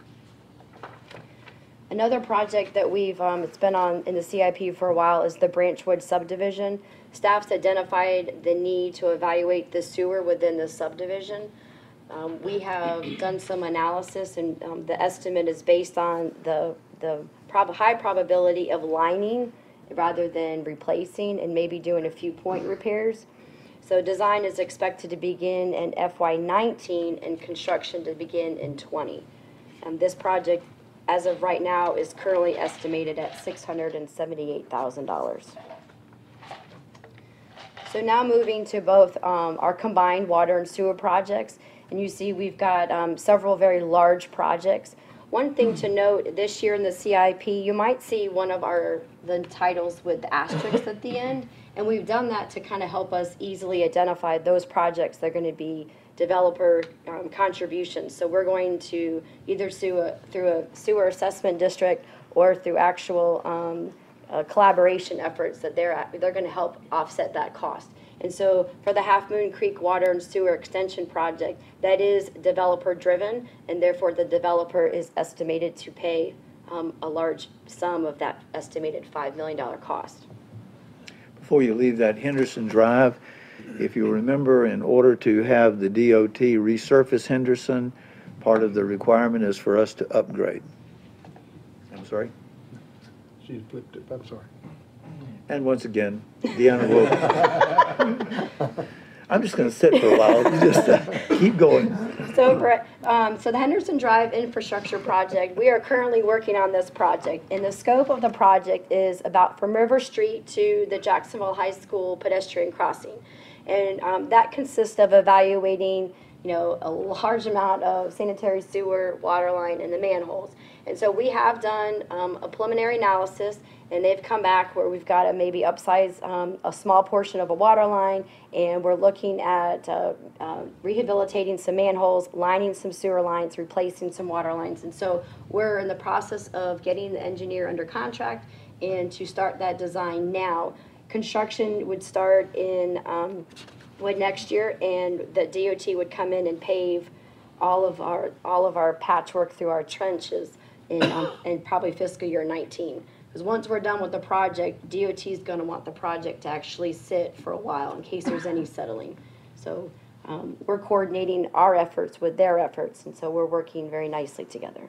Another project that we've, um, it's been on in the C I P for a while is the Branchwood subdivision. Staff's identified the need to evaluate the sewer within the subdivision. Um, we have done some analysis, and um, the estimate is based on the, the prob high probability of lining rather than replacing, and maybe doing a few point repairs. So design is expected to begin in F Y nineteen and construction to begin in twenty. Um, this project, as of right now, is currently estimated at six hundred seventy-eight thousand dollars. So now moving to both um, our combined water and sewer projects, and you see we've got um, several very large projects. One thing to note, this year in the C I P, you might see one of our the titles with the asterisks at the end, and we've done that to kind of help us easily identify those projects that are going to be developer um, contributions. So we're going to either sue a, through a sewer assessment district or through actual um, uh, collaboration efforts that they're at, they're going to help offset that cost. And so for the Half Moon Creek Water and Sewer Extension Project, that is developer driven, and therefore the developer is estimated to pay um, a large sum of that estimated five million dollar cost. Before you leave that Henderson Drive, if you remember, in order to have the D O T resurface Henderson, part of the requirement is for us to upgrade. I'm sorry? She flipped it, I'm sorry. And once again, Deanna will. I'm just going to sit for a while. Just uh, keep going. So, for, um, so the Henderson Drive Infrastructure Project, we are currently working on this project, and the scope of the project is about from River Street to the Jacksonville High School pedestrian crossing. And um, that consists of evaluating, you know, a large amount of sanitary sewer, water line, and the manholes. And so we have done um, a preliminary analysis, and they've come back where we've got to maybe upsize um, a small portion of a water line, and we're looking at uh, uh, rehabilitating some manholes, lining some sewer lines, replacing some water lines. And so we're in the process of getting the engineer under contract and to start that design now. Construction would start in um, would next year, and the D O T would come in and pave all of our all of our patchwork through our trenches in, um, in probably fiscal year nineteen. Because once we're done with the project, D O T is going to want the project to actually sit for a while in case there's any settling. So um, we're coordinating our efforts with their efforts, and so we're working very nicely together.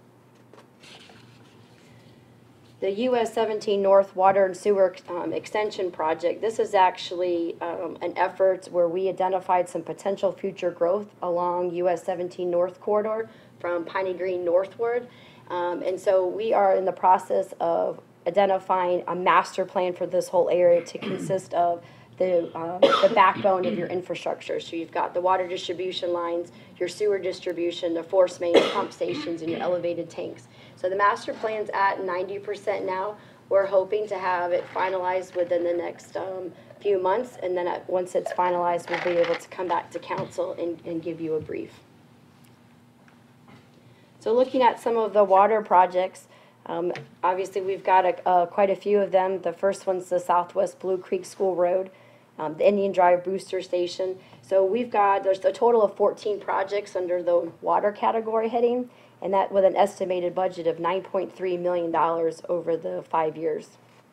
The U S seventeen North Water and Sewer um, Extension Project, this is actually um, an effort where we identified some potential future growth along U S seventeen North corridor from Piney Green northward. Um, and so we are in the process of identifying a master plan for this whole area to consist of the, um, the backbone of your infrastructure. So you've got the water distribution lines, your sewer distribution, the force main, pump stations, and your elevated tanks. So the master plan's at ninety percent now. We're hoping to have it finalized within the next um, few months, and then at, once it's finalized, we'll be able to come back to council and, and give you a brief. So looking at some of the water projects, um, obviously we've got a, uh, quite a few of them. The first one's the Southwest Blue Creek School Road, um, the Indian Drive Booster Station. So we've got, there's a total of fourteen projects under the water category heading, and that with an estimated budget of nine point three million dollars over the five years.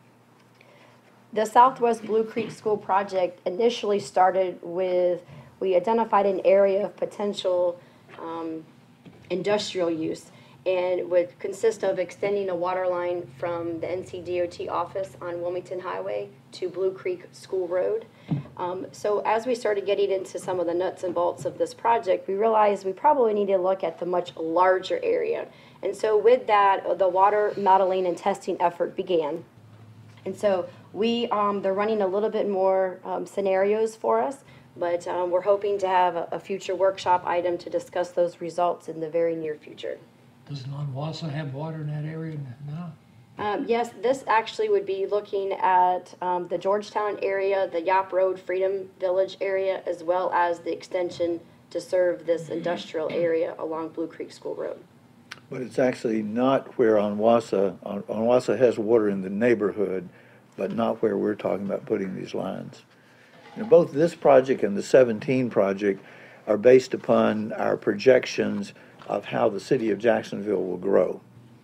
The Southwest Blue Creek School project initially started with, we identified an area of potential um, industrial use, and would consist of extending a water line from the N C D O T office on Wilmington Highway to Blue Creek School Road. Um, so as we started getting into some of the nuts and bolts of this project, we realized we probably need to look at the much larger area. And so with that, the water modeling and testing effort began. And so we, um, they're running a little bit more um, scenarios for us, but um, we're hoping to have a, a future workshop item to discuss those results in the very near future. Does Onwassa have water in that area now? Um, yes, this actually would be looking at um, the Georgetown area, the Yop Road Freedom Village area, as well as the extension to serve this industrial area along Blue Creek School Road. But it's actually not where Onwassa, On- Onwassa has water in the neighborhood, but not where we're talking about putting these lines. You know, both this project and the seventeen project are based upon our projections of how the city of Jacksonville will grow.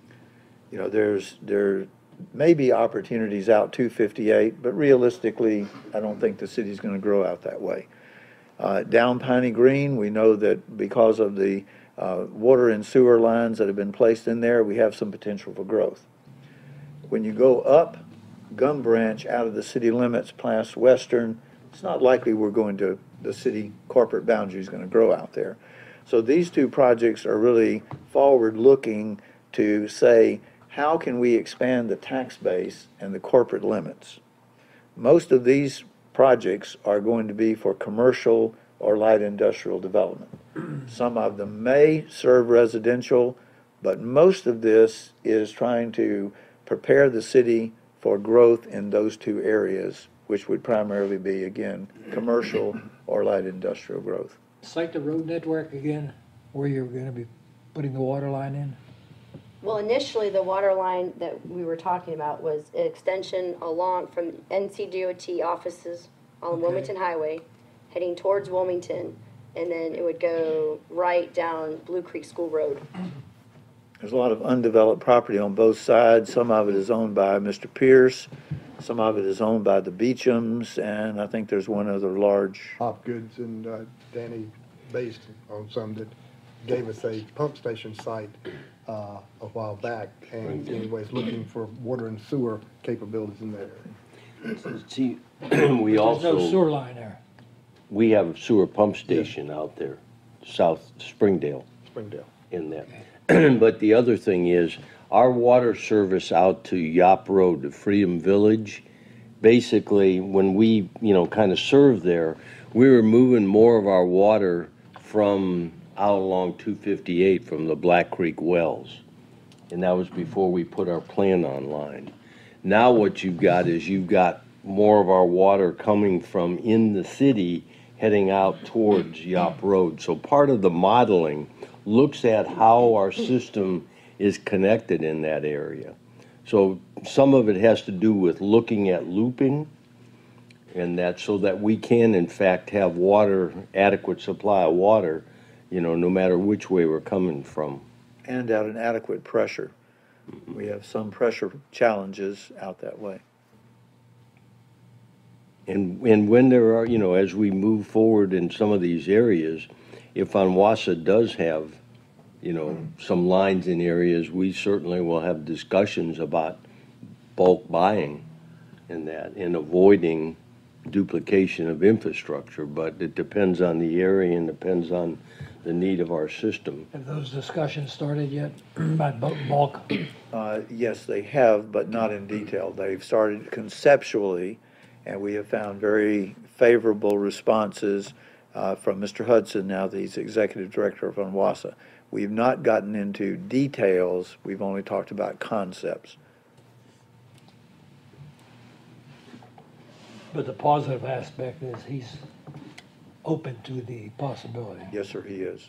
You know, there's, there may be opportunities out two fifty-eight, but realistically, I don't think the city's gonna grow out that way. Uh, down Piney Green, we know that because of the uh, water and sewer lines that have been placed in there, we have some potential for growth. When you go up Gum Branch out of the city limits past Western, it's not likely we're going to, the city corporate boundary is gonna grow out there. So these two projects are really forward-looking to say, how can we expand the tax base and the corporate limits? Most of these projects are going to be for commercial or light industrial development. Some of them may serve residential, but most of this is trying to prepare the city for growth in those two areas, which would primarily be, again, commercial or light industrial growth. Cite the road network again, where you're gonna be putting the water line in? Well, initially, the water line that we were talking about was an extension along from N C D O T offices on Okay. Wilmington Highway, heading towards Wilmington, and then it would go right down Blue Creek School Road. There's a lot of undeveloped property on both sides. Some of it is owned by Mister Pierce, some of it is owned by the Beechams, and I think there's one other large. Hopkins and uh, Danny based on some that gave us a pump station site uh, a while back, and anyways, looking for water and sewer capabilities in that area. See, we There's no also, sewer line there. we have a sewer pump station out there, South Springdale Springdale. in there. But the other thing is, our water service out to Yop Road, to Freedom Village, basically, when we, you know, kind of served there, we were moving more of our water from out along two fifty-eight from the Black Creek wells. And that was before we put our plant online. Now what you've got is you've got more of our water coming from in the city heading out towards Yop Road. So part of the modeling looks at how our system is connected in that area. So some of it has to do with looking at looping, and that so that we can in fact have water, adequate supply of water, you know, no matter which way we're coming from. And at an adequate pressure. We have some pressure challenges out that way. And, and when there are, you know, as we move forward in some of these areas, if Onwassa does have, you know, some lines in areas, we certainly will have discussions about bulk buying in that and avoiding duplication of infrastructure. But it depends on the area and depends on the need of our system. Have those discussions started yet about bu- bulk? Uh, Yes, they have, but not in detail. They've started conceptually, and we have found very favorable responses uh, from Mister Hudson, now that he's Executive Director of Onwassa. We've not gotten into details, we've only talked about concepts. But the positive aspect is he's open to the possibility. Yes, sir, he is.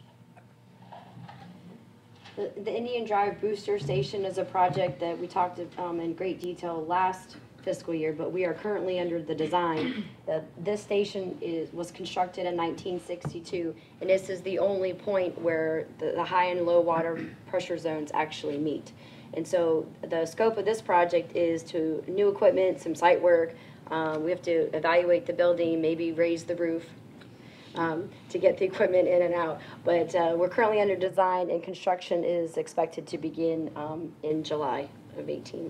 The, the Indian Drive Booster Station is a project that we talked um, in great detail last fiscal year, but we are currently under the design. The, this station is, was constructed in nineteen sixty-two, and this is the only point where the, the high and low water pressure zones actually meet. And so the scope of this project is to new equipment, some site work. Um, we have to evaluate the building, maybe raise the roof, Um, to get the equipment in and out. But uh, we're currently under design, and construction is expected to begin um, in July of eighteen.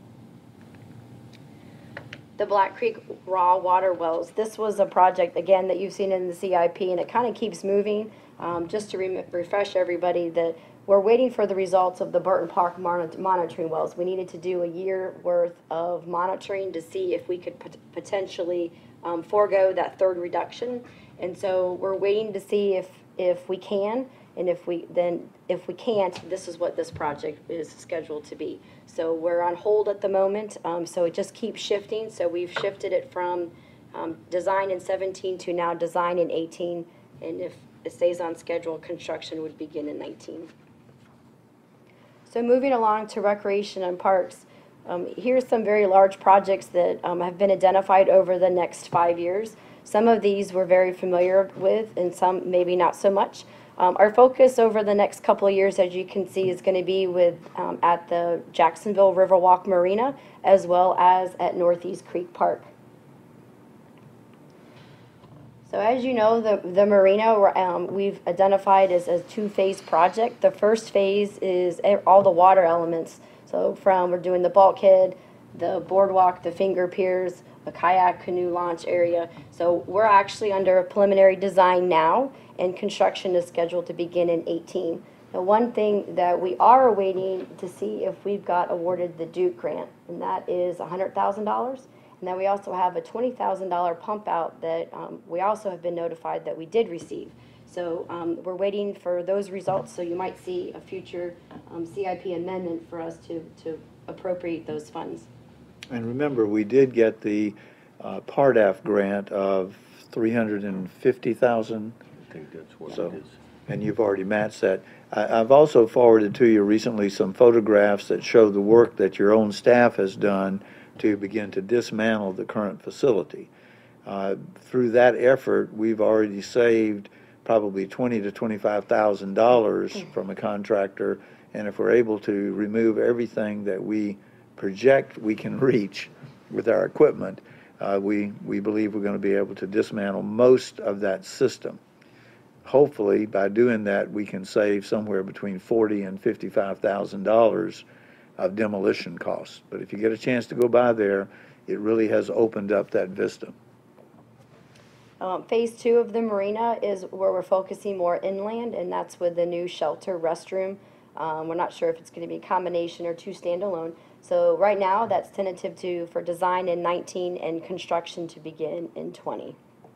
The Black Creek raw water wells. This was a project, again, that you've seen in the C I P, and it kind of keeps moving. Um, just to re refresh everybody that we're waiting for the results of the Burton Park mon monitoring wells. We needed to do a year worth of monitoring to see if we could pot potentially um, forego that third reduction. And so we're waiting to see if, if we can, and if we, then if we can't, this is what this project is scheduled to be. So we're on hold at the moment, um, so it just keeps shifting. So we've shifted it from um, design in seventeen to now design in eighteen, and if it stays on schedule, construction would begin in nineteen. So moving along to recreation and parks, um, here's some very large projects that um, have been identified over the next five years. Some of these we're very familiar with, and some maybe not so much. Um, our focus over the next couple of years, as you can see, is going to be with um, at the Jacksonville Riverwalk Marina, as well as at Northeast Creek Park. So as you know, the, the marina um, we've identified as a two-phase project. The first phase is all the water elements. So from, we're doing the bulkhead, the boardwalk, the finger piers, a kayak canoe launch area. So we're actually under a preliminary design now, and construction is scheduled to begin in eighteen. The one thing that we are waiting to see if we've got awarded the Duke grant, and that is one hundred thousand dollars. And then we also have a twenty thousand dollar pump out that um, we also have been notified that we did receive. So um, we're waiting for those results, so you might see a future um, C I P amendment for us to, to appropriate those funds. And remember, we did get the uh, PARDAF grant of three hundred fifty thousand dollars. I think that's what So, it is. and you've already matched that. I, I've also forwarded to you recently some photographs that show the work that your own staff has done to begin to dismantle the current facility. Uh, through that effort, we've already saved probably twenty to twenty-five thousand dollars from a contractor, and if we're able to remove everything that we project we can reach with our equipment, uh, we, we believe we're going to be able to dismantle most of that system. Hopefully, by doing that, we can save somewhere between forty and fifty-five thousand dollars of demolition costs. But if you get a chance to go by there, it really has opened up that vista. Um, phase two of the marina is where we're focusing more inland, and that's with the new shelter restroom. Um, we're not sure if it's going to be a combination or two standalone. So right now, that's tentative to for design in nineteen and construction to begin in twenty.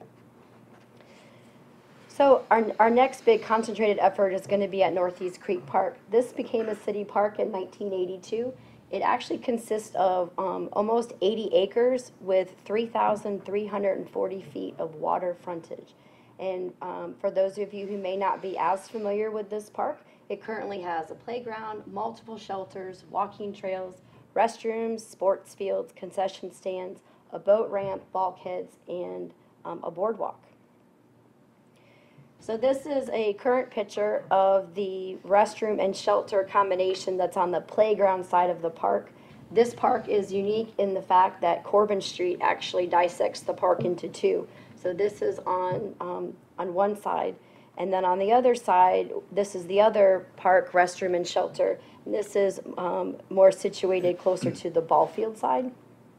So our, our next big concentrated effort is going to be at Northeast Creek Park. This became a city park in nineteen eighty-two. It actually consists of um, almost eighty acres with three thousand three hundred forty feet of water frontage. And um, for those of you who may not be as familiar with this park, it currently has a playground, multiple shelters, walking trails, restrooms, sports fields, concession stands, a boat ramp, bulkheads, and um, a boardwalk. So this is a current picture of the restroom and shelter combination that's on the playground side of the park. This park is unique in the fact that Corbin Street actually dissects the park into two. So this is on, um, on one side, and then on the other side, this is the other park, restroom and shelter. And this is um, more situated closer to the ball field side.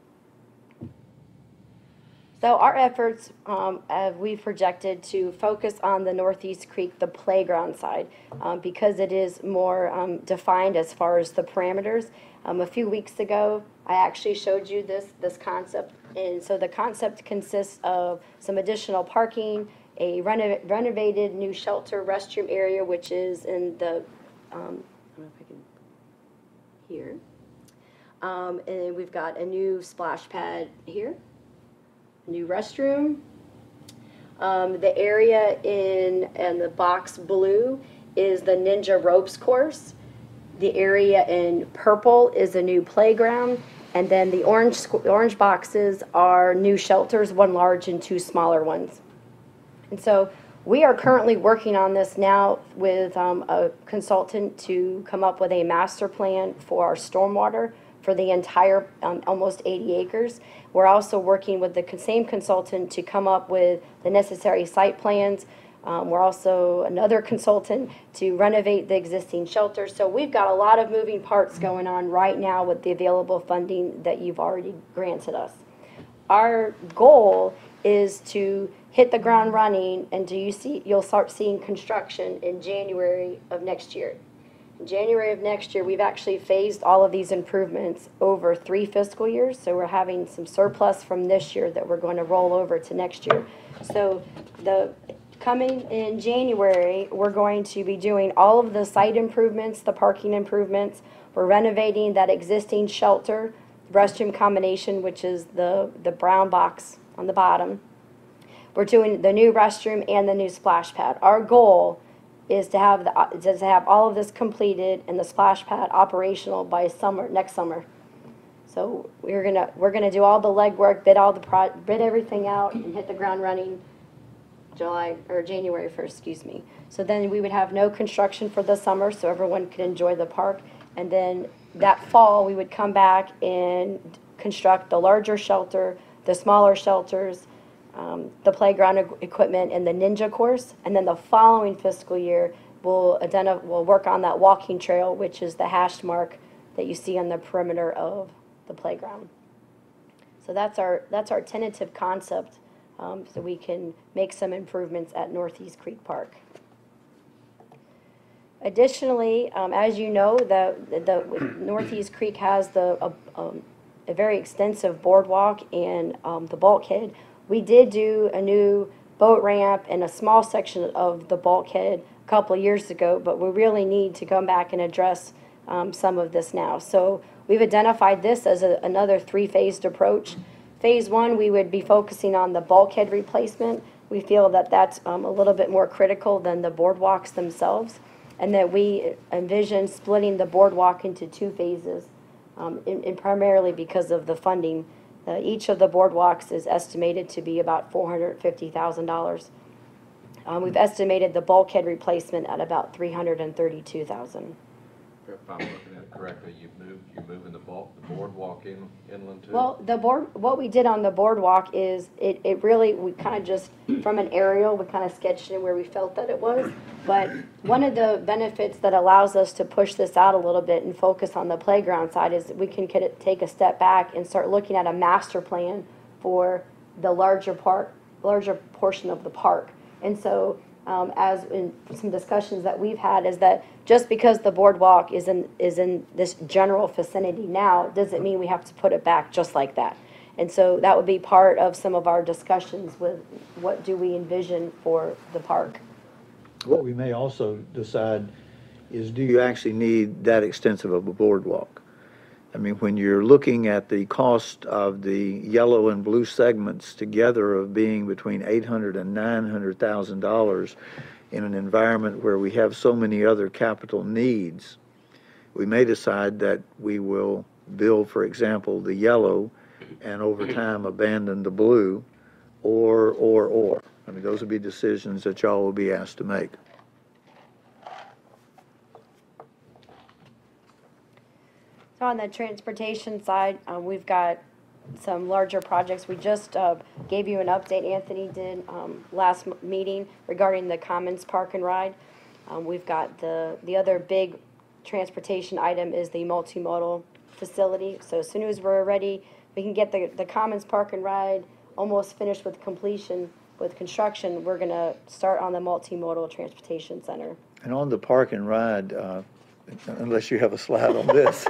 So our efforts, um, uh, we've projected to focus on the Northeast Creek, the playground side, um, because it is more um, defined as far as the parameters. Um, a few weeks ago, I actually showed you this, this concept. And so the concept consists of some additional parking, a renov renovated new shelter restroom area, which is in the, um, I don't know if I can, here. Um, and we've got a new splash pad here. New restroom. Um, the area in, in the box blue is the Ninja Ropes course. The area in purple is a new playground. And then the orange, orange boxes are new shelters, one large and two smaller ones. And so we are currently working on this now with um, a consultant to come up with a master plan for our stormwater for the entire um, almost eighty acres. We're also working with the same consultant to come up with the necessary site plans. Um, we're also another consultant to renovate the existing shelter. So we've got a lot of moving parts going on right now with the available funding that you've already granted us. Our goal is to hit the ground running, and do you see, you'll start seeing construction in January of next year. In January of next year, we've actually phased all of these improvements over three fiscal years, so we're having some surplus from this year that we're going to roll over to next year. So the coming in January, we're going to be doing all of the site improvements, the parking improvements. We're renovating that existing shelter, restroom combination, which is the, the brown box on the bottom. We're doing the new restroom and the new splash pad. Our goal is to have the is to have all of this completed and the splash pad operational by summer next summer. So we're gonna we're gonna do all the legwork, bid all the pro, bid everything out, and hit the ground running July or January first, excuse me. So then we would have no construction for the summer, so everyone could enjoy the park. And then that fall we would come back and construct the larger shelter, the smaller shelters, Um, the playground e equipment, and the Ninja course. And then the following fiscal year, we'll, identify, we'll work on that walking trail, which is the hash mark that you see on the perimeter of the playground. So that's our, that's our tentative concept, um, so we can make some improvements at Northeast Creek Park. Additionally, um, as you know, the, the Northeast Creek has the, uh, um, a very extensive boardwalk and um, the bulkhead. We did do a new boat ramp and a small section of the bulkhead a couple of years ago, but we really need to come back and address um, some of this now. So we've identified this as a, another three-phased approach. Phase one, we would be focusing on the bulkhead replacement. We feel that that's um, a little bit more critical than the boardwalks themselves, and that we envision splitting the boardwalk into two phases, um, and, and primarily because of the funding. Uh, each of the boardwalks is estimated to be about four hundred fifty thousand dollars. Um, we've estimated the bulkhead replacement at about three hundred thirty-two thousand dollars. If I'm looking at it correctly, you've moved, you're moving the bulk, the boardwalk in, inland too? Well, the board, what we did on the boardwalk is, it, it really, we kind of just, from an aerial, we kind of sketched in where we felt that it was. But one of the benefits that allows us to push this out a little bit and focus on the playground side is that we can get it, take a step back and start looking at a master plan for the larger park, larger portion of the park. And so, um, as in some discussions that we've had, is that just because the boardwalk is in is in this general vicinity now, doesn't mean we have to put it back just like that. And so that would be part of some of our discussions with what do we envision for the park. What we may also decide is, do you actually need that extensive of a boardwalk? I mean, when you're looking at the cost of the yellow and blue segments together of being between eight hundred and nine hundred thousand dollars in an environment where we have so many other capital needs, we may decide that we will build, for example, the yellow and over time abandon the blue, or, or, or. I mean, those will be decisions that y'all will be asked to make. On the transportation side, uh, we've got some larger projects. We just uh, gave you an update, Anthony did um, last m- meeting regarding the Commons Park and Ride. Um, We've got the, the other big transportation item is the multimodal facility. So as soon as we're ready, we can get the, the Commons Park and Ride almost finished with completion, with construction. We're gonna start on the multimodal transportation center. And on the park and ride, uh, unless you have a slide on this,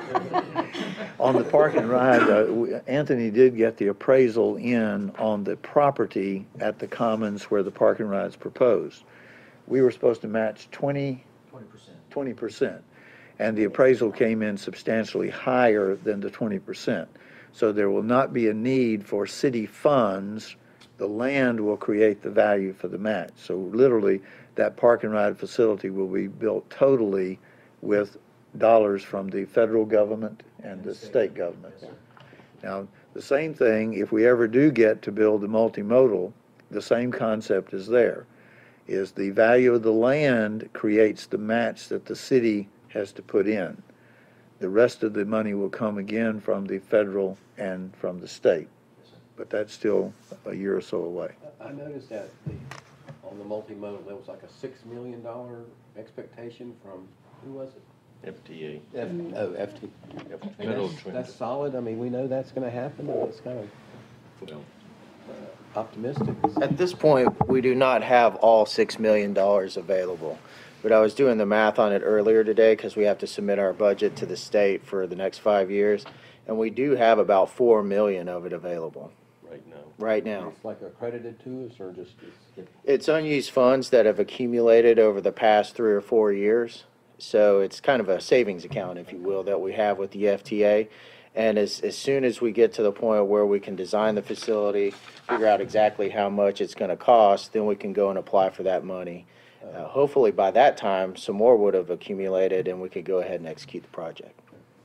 on the park and ride, uh, we- Anthony did get the appraisal in on the property at the Commons where the park and ride's proposed. We were supposed to match twenty, Twenty percent. twenty percent. And the appraisal came in substantially higher than the twenty percent. So there will not be a need for city funds. The land will create the value for the match. So literally, that park and ride facility will be built totally with dollars from the federal government and the state government. Now, the same thing, if we ever do get to build the multimodal, the same concept is there, is the value of the land creates the match that the city has to put in. The rest of the money will come again from the federal and from the state. But that's still a year or so away. I noticed that the, on the multimodal, there was like a six million dollar expectation from, who was it? F T A. F, oh, F T. And Federal that's, Transit. that's solid, I mean, we know that's gonna happen, and it's kind of Well, uh, optimistic. At this point, we do not have all six million dollars available. But I was doing the math on it earlier today because we have to submit our budget to the state for the next five years. And we do have about four million of it available right now. right now. It's like accredited to us, or just, it's, It's unused funds that have accumulated over the past three or four years. So it's kind of a savings account, if you will, that we have with the F T A. And as, as soon as we get to the point where we can design the facility, figure out exactly how much it's gonna cost, then we can go and apply for that money. Uh, hopefully by that time, some more would have accumulated and we could go ahead and execute the project.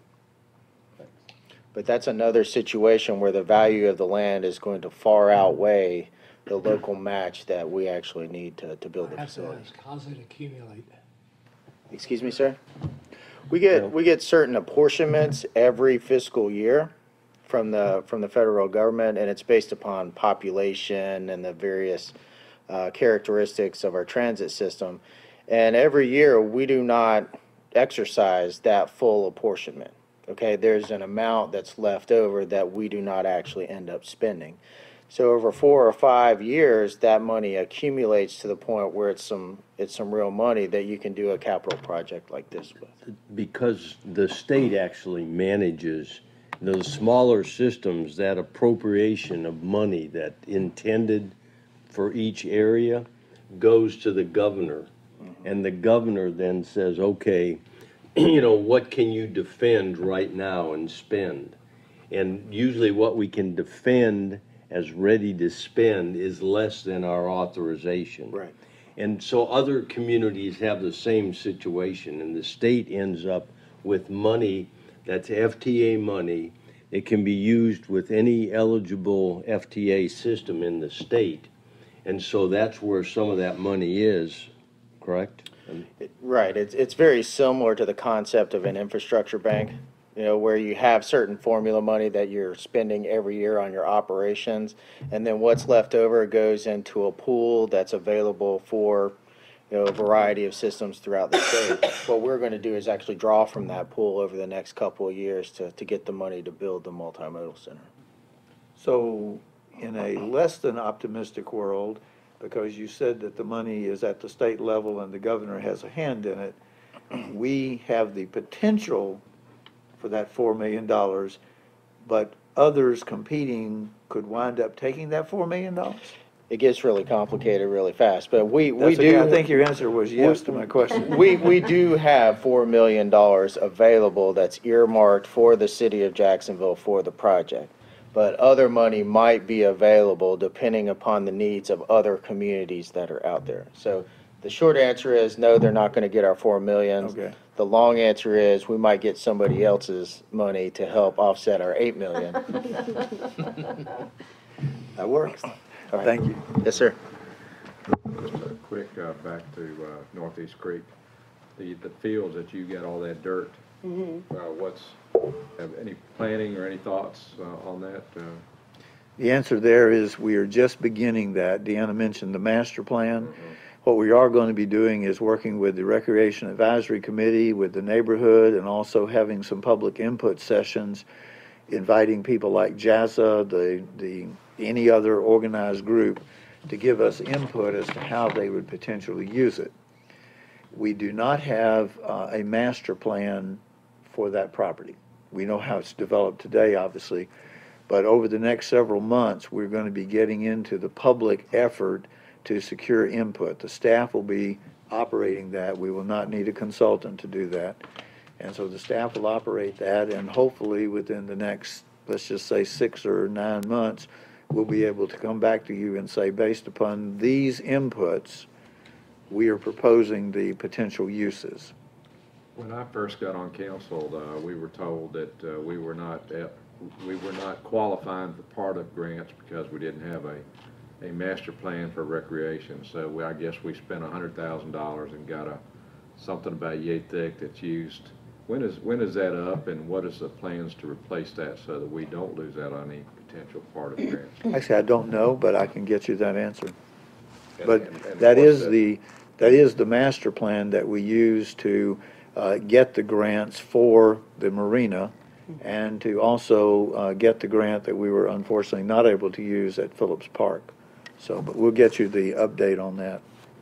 But that's another situation where the value of the land is going to far outweigh the local match that we actually need to, to build the I have to facility. ask, how's it accumulate? Excuse me, sir? We get, we get certain apportionments every fiscal year from the, from the federal government, and it's based upon population and the various uh, characteristics of our transit system. And every year, we do not exercise that full apportionment. Okay, there's an amount that's left over that we do not actually end up spending. So over four or five years, that money accumulates to the point where it's some, it's some real money that you can do a capital project like this with. Because the state actually manages those smaller systems, that appropriation of money that intended for each area goes to the governor. And the governor then says, okay, you know, what can you defend right now and spend? And usually what we can defend as ready to spend is less than our authorization. Right. And so other communities have the same situation, and the state ends up with money that's F T A money. It can be used with any eligible F T A system in the state. And so that's where some of that money is, correct? It- Right, it's, it's very similar to the concept of an infrastructure bank, you know, where you have certain formula money that you're spending every year on your operations, and then what's left over goes into a pool that's available for, you know, a variety of systems throughout the state. What we're gonna do is actually draw from that pool over the next couple of years to, to get the money to build the multimodal center. So in a less than optimistic world, because you said that the money is at the state level and the governor has a hand in it, we have the potential for that four million dollars, but others competing could wind up taking that four million dollars? It gets really complicated really fast, but we, we That's okay. do. I think your answer was yes to my question. We, we do have four million dollars available that's earmarked for the city of Jacksonville for the project. But other money might be available depending upon the needs of other communities that are out there. So the short answer is no, they're not gonna get our four million. Okay. The long answer is we might get somebody else's money to help offset our eight million. That works. All right. Thank you. Yes, sir. Just a quick, uh, back to, uh, Northeast Creek, the, the fields that you got all that dirt, uh, what's, Have any planning or any thoughts uh, on that? Uh, The answer there is we are just beginning that. Deanna mentioned the master plan. What we are going to be doing is working with the Recreation Advisory Committee, with the neighborhood, and also having some public input sessions, inviting people like JAZA, the, the, any other organized group, to give us input as to how they would potentially use it. We do not have uh, a master plan for that property. We know how it's developed today, obviously, but over the next several months, we're going to be getting into the public effort to secure input. The staff will be operating that. We will not need a consultant to do that. And so the staff will operate that, and hopefully within the next, let's just say, six or nine months, we'll be able to come back to you and say, based upon these inputs, we are proposing the potential uses. When I first got on council, uh, we were told that uh, we were not at, we were not qualifying for part of grants because we didn't have a, a master plan for recreation. So we, I guess we spent a hundred thousand dollars and got a something about yay thick that's used. When is when is that up, and what is the plans to replace that so that we don't lose out on any potential part of grants? Actually, I don't know, but I can get you that answer. And- But and- and that what's is the, that is the master plan that we use to uh, get the grants for the marina, and to also uh, get the grant that we were unfortunately not able to use at Phillips Park. So, but we'll get you the update on that.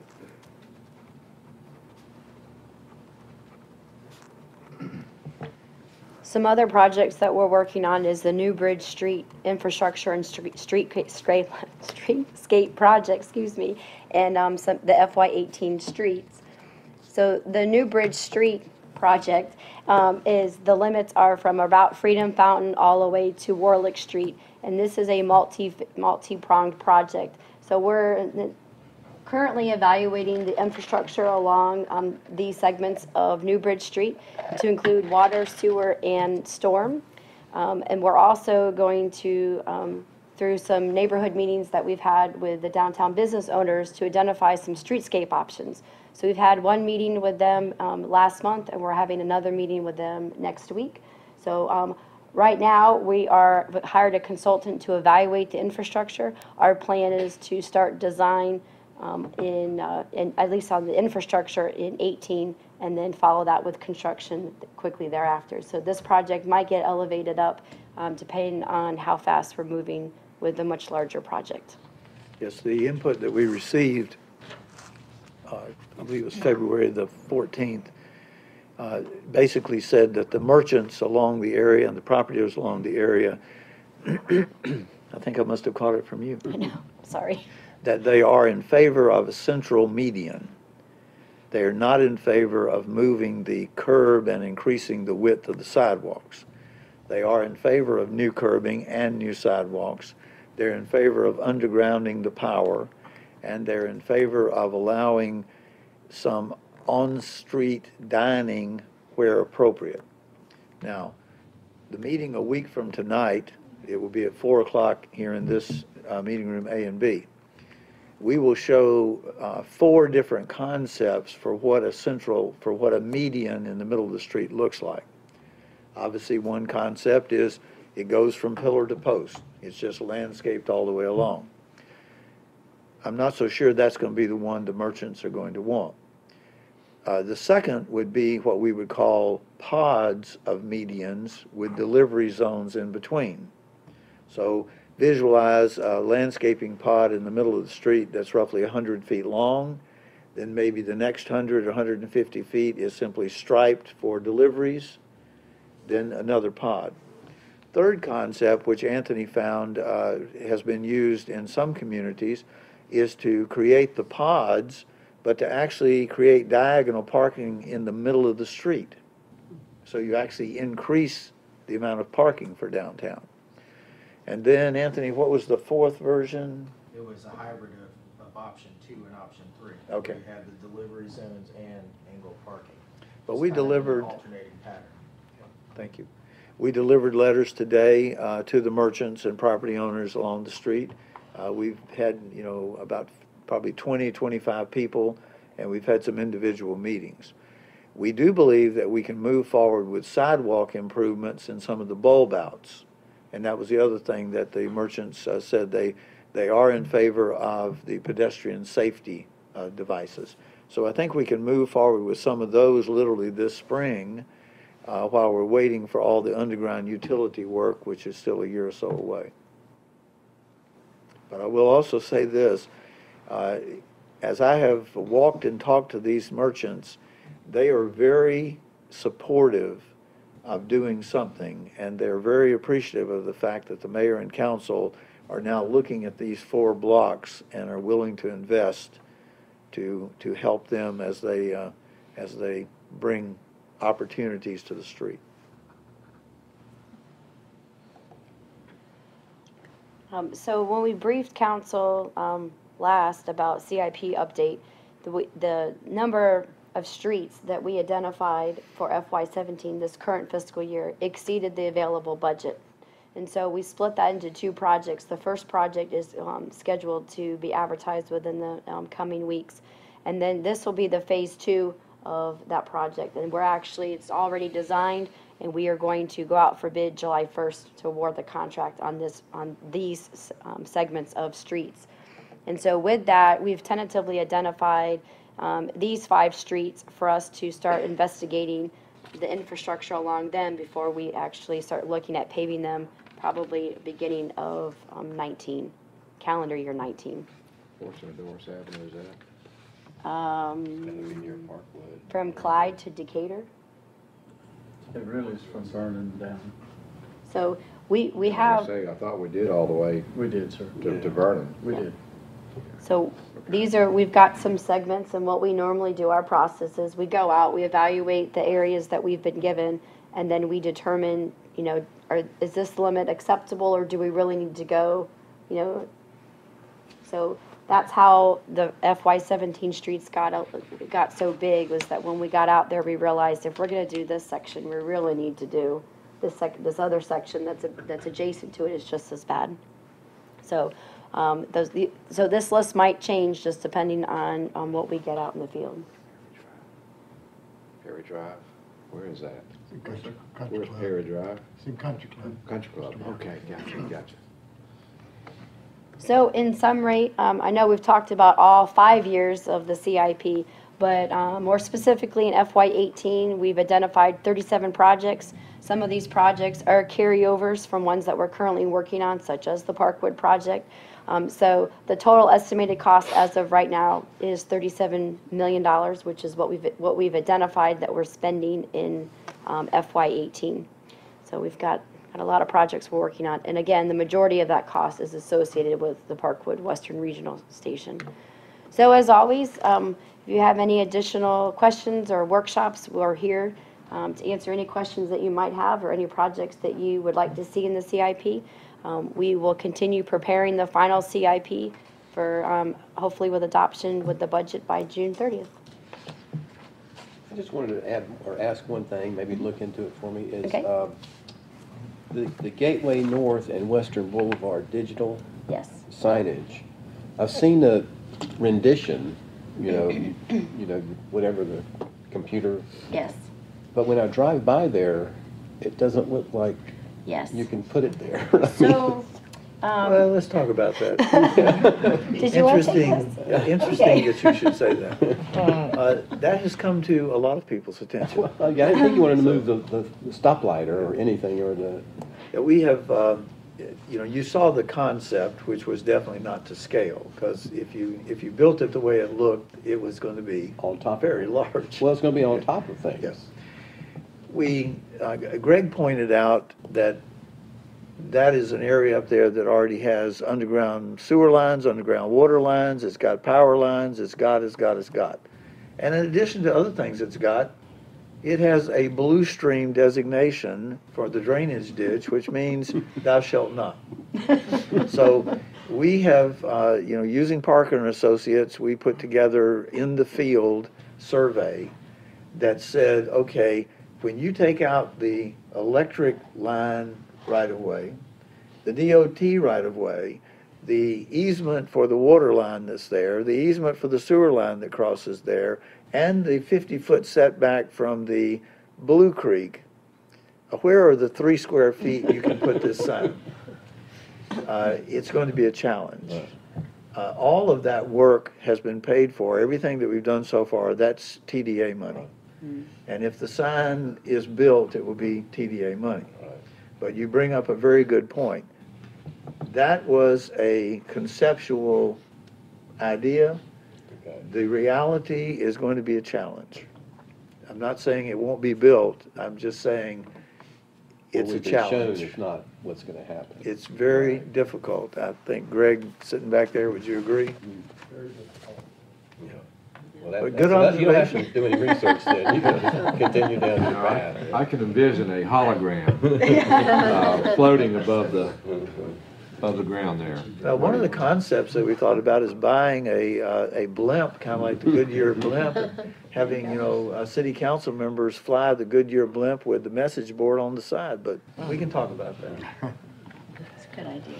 Some other projects that we're working on is the New Bridge Street Infrastructure and Street, street, street, Streetscape Project, excuse me, and um, some, the F Y eighteen streets. So the New Bridge Street project um, is, the limits are from about Freedom Fountain all the way to Warlick Street, and this is a multi, multi-pronged project. So we're currently evaluating the infrastructure along um, these segments of New Bridge Street to include water, sewer, and storm. Um, and we're also going to, um, through some neighborhood meetings that we've had with the downtown business owners, to identify some streetscape options. So we've had one meeting with them um, last month, and we're having another meeting with them next week. So um, right now, we are hired a consultant to evaluate the infrastructure. Our plan is to start design Um, in, uh, in, at least on the infrastructure in eighteen, and then follow that with construction quickly thereafter. So this project might get elevated up um, depending on how fast we're moving with a much larger project. Yes, the input that we received, uh, I believe it was February the fourteenth, uh, basically said that the merchants along the area and the property owners along the area, I think I must have caught it from you. I know, sorry. That they are in favor of a central median. They are not in favor of moving the curb and increasing the width of the sidewalks. They are in favor of new curbing and new sidewalks. They're in favor of undergrounding the power, and they're in favor of allowing some on-street dining where appropriate. Now, the meeting a week from tonight, it will be at four o'clock here in this uh, meeting room A and B. We will show uh, four different concepts for what a central, for what a median in the middle of the street looks like. Obviously, one concept is it goes from pillar to post. It's just landscaped all the way along. I'm not so sure that's going to be the one the merchants are going to want. Uh, the second would be what we would call pods of medians with delivery zones in between. So visualize a landscaping pod in the middle of the street that's roughly one hundred feet long. Then maybe the next one hundred or one hundred fifty feet is simply striped for deliveries. Then another pod. Third concept, which Anthony found uh, has been used in some communities, is to create the pods, but to actually create diagonal parking in the middle of the street. So you actually increase the amount of parking for downtown. And then, Anthony, what was the fourth version? It was a hybrid of, of option two and option three. Okay. We had the delivery zones and angled parking. But we It's kind of an delivered, alternating pattern. thank you. We delivered letters today uh, to the merchants and property owners along the street. Uh, We've had, you know, about probably twenty, twenty-five people, and we've had some individual meetings. We do believe that we can move forward with sidewalk improvements in some of the bulb outs. And that was the other thing that the merchants uh, said they, they are in favor of the pedestrian safety uh, devices. So I think we can move forward with some of those literally this spring uh, while we're waiting for all the underground utility work, which is still a year or so away. But I will also say this, uh, as I have walked and talked to these merchants, they are very supportive of doing something, and they're very appreciative of the fact that the mayor and council are now looking at these four blocks and are willing to invest to to help them as they uh, as they bring opportunities to the street. Um, so when we briefed council um, last about C I P update, the, w- the number of streets that we identified for F Y seventeen, this current fiscal year, exceeded the available budget. And so we split that into two projects. The first project is um, scheduled to be advertised within the um, coming weeks. And then this will be the phase two of that project. And we're actually, it's already designed, and we are going to go out for bid July first to award the contract on this, on these um, segments of streets. And so with that, we've tentatively identified um, these five streets for us to start investigating the infrastructure along them before we actually start looking at paving them, probably beginning of um, nineteen, calendar year nineteen. Portion of Doris Avenue is that? Um, That'd be near Parkwood. from Clyde to Decatur. It really is from Vernon down. So we, we I have, say, I thought we did all the way We did, sir. to, to Vernon. We did. so these are, we've got some segments, and what we normally do, our process is we go out, we evaluate the areas that we've been given, and then we determine, you know, are, is this limit acceptable, or do we really need to go, you know? So that's how the F Y seventeen streets got, out- got so big, was that when we got out there, we realized if we're gonna do this section, we really need to do this sec, this other section that's, a- that's adjacent to it is just as bad. So, um, those, the, so this list might change just depending on, on what we get out in the field. Perry Drive, where is that? It's in Country Country Where's Club. Perry Drive? It's in Country Club. Country Club, okay, gotcha, gotcha. So in summary, um, I know we've talked about all five years of the C I P, but uh, more specifically in F Y eighteen, we've identified thirty-seven projects. Some of these projects are carryovers from ones that we're currently working on, such as the Parkwood project. Um, so the total estimated cost as of right now is thirty-seven million dollars, which is what we've what we've identified that we're spending in um, F Y eighteen. So we've got got a lot of projects we're working on, and again, the majority of that cost is associated with the Parkwood Western Regional Station. So as always, um, if you have any additional questions or workshops, we're here um, to answer any questions that you might have or any projects that you would like to see in the C I P. Um, we will continue preparing the final C I P for um, hopefully with adoption with the budget by June thirtieth. I just wanted to add, or ask one thing, maybe look into it for me, is Okay. um, the, the Gateway North and Western Boulevard digital Yes. signage. I've seen the rendition, you know, you, you know, whatever the computer, Yes. but when I drive by there, it doesn't look like Yes. you can put it there. I mean, So, um, Well, let's talk about that. did you want to take Interesting, this? yeah, interesting Okay. that you should say that. Uh, That has come to a lot of people's attention. Well, yeah, I didn't think you wanted to move the, the the stoplight or anything, or the, Yeah, we have, uh, you know, you saw the concept, which was definitely not to scale, because if you, if you built it the way it looked, it was going to be on top. very large. Well, it's gonna be on top of things. Yes. We, uh, Greg pointed out that that is an area up there that already has underground sewer lines, underground water lines, it's got power lines, it's got, it's got, it's got. And in addition to other things it's got, it has a blue stream designation for the drainage ditch, which means thou shalt not. So we have, uh, you know, using Parker and Associates, we put together in the field survey that said, okay, when you take out the electric line right of way, the D O T right of way, the easement for the water line that's there, the easement for the sewer line that crosses there, and the fifty-foot setback from the Blue Creek, where are the three square feet you can put this sign? Uh, It's going to be a challenge. Uh, All of that work has been paid for. Everything that we've done so far, that's T D A money. And if the sign is built, it will be T D A money. But you bring up a very good point. That was a conceptual idea. The reality is going to be a challenge. I'm not saying it won't be built, I'm just saying it's a What we've been shown challenge. is not what's going to happen. It's very difficult. I think, Greg, sitting back there, would you agree? Well, that- But good that's- that- You don't have to observation. do any research then. You can just continue down your path. I can envision a hologram uh, floating above the, above the ground there. Now, one of the concepts that we thought about is buying a, uh, a blimp, kind of like the Goodyear blimp, having, you know, uh, city council members fly the Goodyear blimp with the message board on the side, but we can talk about that. That's a good idea.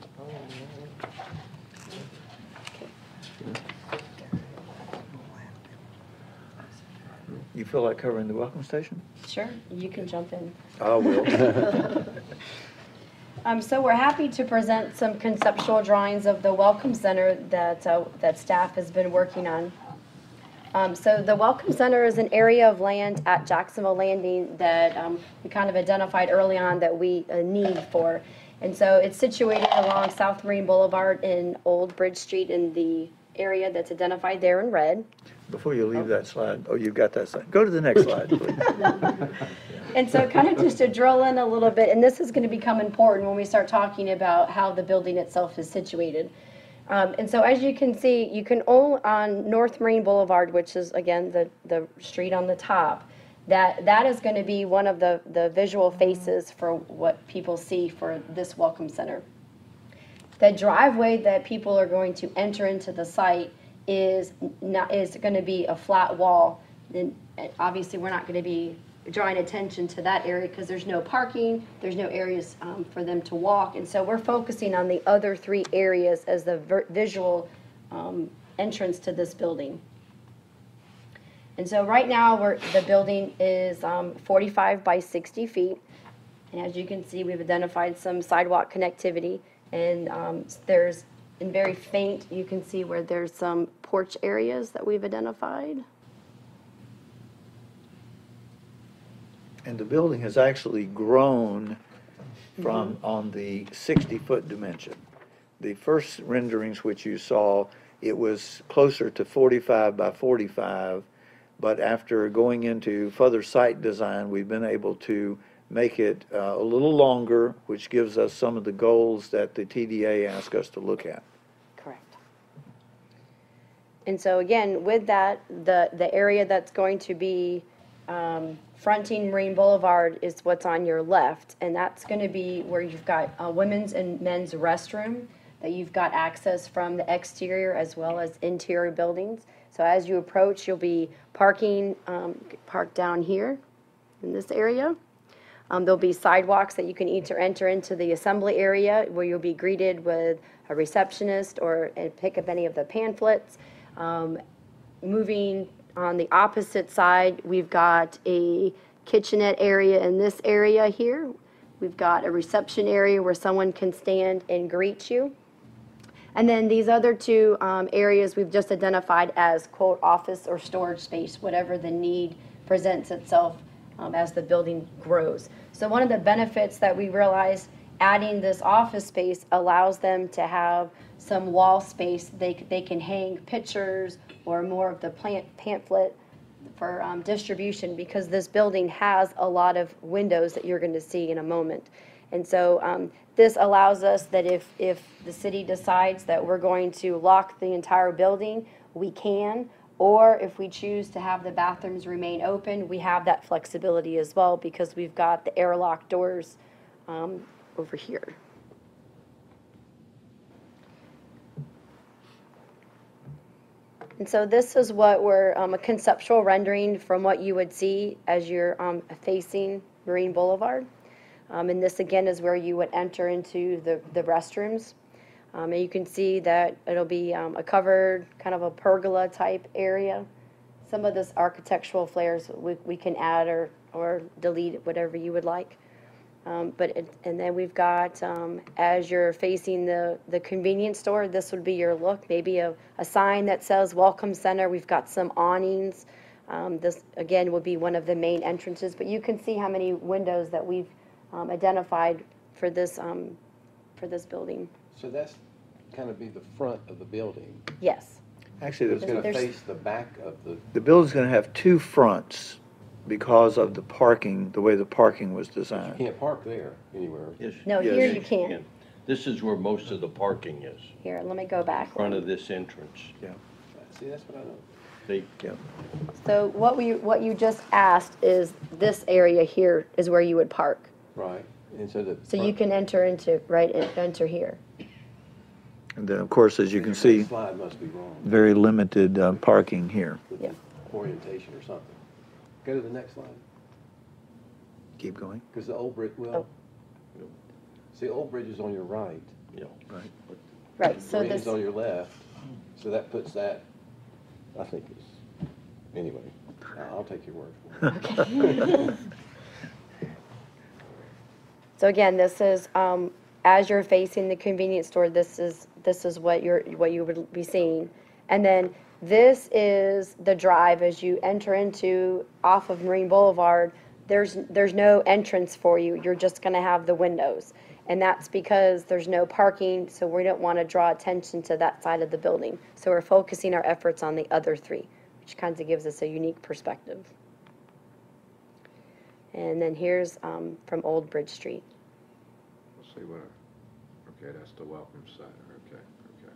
You feel like covering the welcome station? Sure, you can jump in. I will. Um, so we're happy to present some conceptual drawings of the Welcome Center that, uh, that staff has been working on. Um, so the Welcome Center is an area of land at Jacksonville Landing that um, we kind of identified early on that we uh, need for. And so it's situated along South Marine Boulevard in Old Bridge Street in the area that's identified there in red. Before you leave that slide, oh, you've got that slide. Go to the next slide, please. And so kind of just to drill in a little bit, and this is going to become important when we start talking about how the building itself is situated. Um, and so as you can see, you can own on North Marine Boulevard, which is again the, the street on the top, that that is going to be one of the, the visual faces for what people see for this Welcome Center. The driveway that people are going to enter into the site is not, is going to be a flat wall. And obviously we're not going to be drawing attention to that area because there's no parking, there's no areas um, for them to walk, and so we're focusing on the other three areas as the ver- visual um, entrance to this building. And so right now we're, the building is um, forty-five by sixty feet, and as you can see we've identified some sidewalk connectivity, and um, there's in very faint you can see where there's some porch areas that we've identified. And the building has actually grown from on the sixty-foot dimension. The first renderings which you saw, it was closer to forty-five by forty-five, but after going into further site design, we've been able to make it uh, a little longer, which gives us some of the goals that the T D A asked us to look at. Correct. And so again, with that, the, the area that's going to be um, fronting Marine Boulevard is what's on your left, and that's going to be where you've got a women's and men's restroom, that you've got access from the exterior as well as interior buildings. So as you approach, you'll be parking, um, parked down here in this area. Um, there'll be sidewalks that you can either enter into the assembly area where you'll be greeted with a receptionist or and pick up any of the pamphlets. Um, moving on the opposite side, we've got a kitchenette area in this area here. We've got a reception area where someone can stand and greet you. And then these other two um, areas we've just identified as, quote, office or storage space, whatever the need presents itself um, as the building grows. So one of the benefits that we realized adding this office space allows them to have some wall space. They, they can hang pictures or more of the plant pamphlet for um, distribution, because this building has a lot of windows that you're going to see in a moment. And so um, this allows us that if, if the city decides that we're going to lock the entire building, we can, or if we choose to have the bathrooms remain open, we have that flexibility as well, because we've got the airlock doors um, over here. And so this is what we're, um, a conceptual rendering from what you would see as you're um, facing Marine Boulevard. Um, and this again is where you would enter into the, the restrooms. Um, and you can see that it'll be um, a covered kind of a pergola type area. some of this architectural flares, we, we can add or, or delete whatever you would like. Um, but, it, and then we've got, um, as you're facing the, the convenience store, this would be your look, maybe a, a sign that says Welcome Center. We've got some awnings. Um, this, again, would be one of the main entrances, but you can see how many windows that we've um, identified for this, um, for this building. So that's kind of be the front of the building. Yes. Actually, It's the, gonna There's- face the back of the, the building's gonna have two fronts because of the parking, the way the parking was you designed. can't park there anywhere. Yes. No, Yes. here you can. This is where most of the parking is, Here, let me go back. front of this entrance. See, that's what I know. They, So what we, what you just asked is this area here is where you would park. Right, and so the. So you can enter into, right, and enter here. And then, of course, as you can see, Slide must be wrong, very limited uh, parking here. Yeah. orientation or something. Go to the next slide, Keep going. because the old bridge, well, see, Old Bridge is on your right. you know, Right. Right, so Green this, is on your left, so that puts that, I think it's, anyway, I- I'll take your word for it. so again, this is, um, as you're facing the convenience store, this is, this is what you're, what you would be seeing. And then this is the drive as you enter into, off of Marine Boulevard. There's, there's no entrance for you. You're just gonna have the windows. And that's because there's no parking, so we don't want to draw attention to that side of the building. So we're focusing our efforts on the other three, which kind of gives us a unique perspective. And then here's um, from Old Bridge Street. Let's see what, I- okay, that's the welcome center, okay, okay.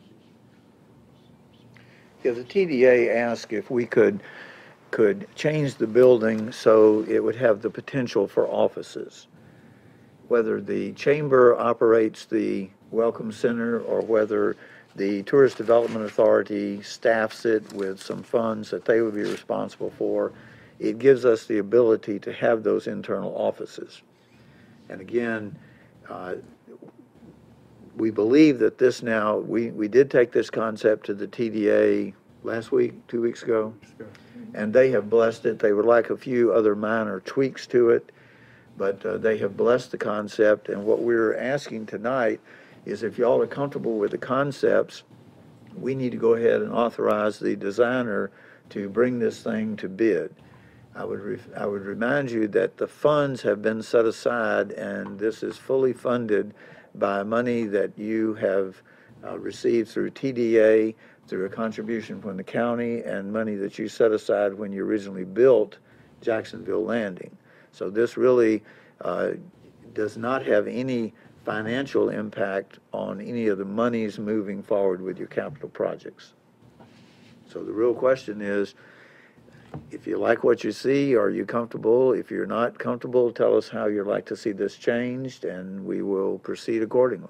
Yeah, the T D A asked if we could, could change the building so it would have the potential for offices. Whether the chamber operates the Welcome Center or whether the Tourist Development Authority staffs it with some funds that they would be responsible for, it gives us the ability to have those internal offices. And again, uh, we believe that this now, we, we did take this concept to the T D A last week, two weeks ago, and they have blessed it. They would like a few other minor tweaks to it, but uh, they have blessed the concept, and what we're asking tonight is if y'all are comfortable with the concepts, we need to go ahead and authorize the designer to bring this thing to bid. I would, re I would remind you that the funds have been set aside, and this is fully funded by money that you have uh, received through T D A, through a contribution from the county, and money that you set aside when you originally built Jacksonville Landing. So this really uh, does not have any financial impact on any of the monies moving forward with your capital projects. So the real question is, if you like what you see, are you comfortable? If you're not comfortable, tell us how you'd like to see this changed, and we will proceed accordingly.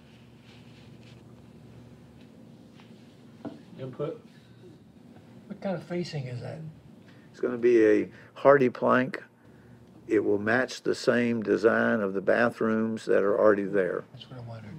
Input? What kind of facing is that? It's going to be a hardy plank. It will match the same design of the bathrooms that are already there. That's what I wondered.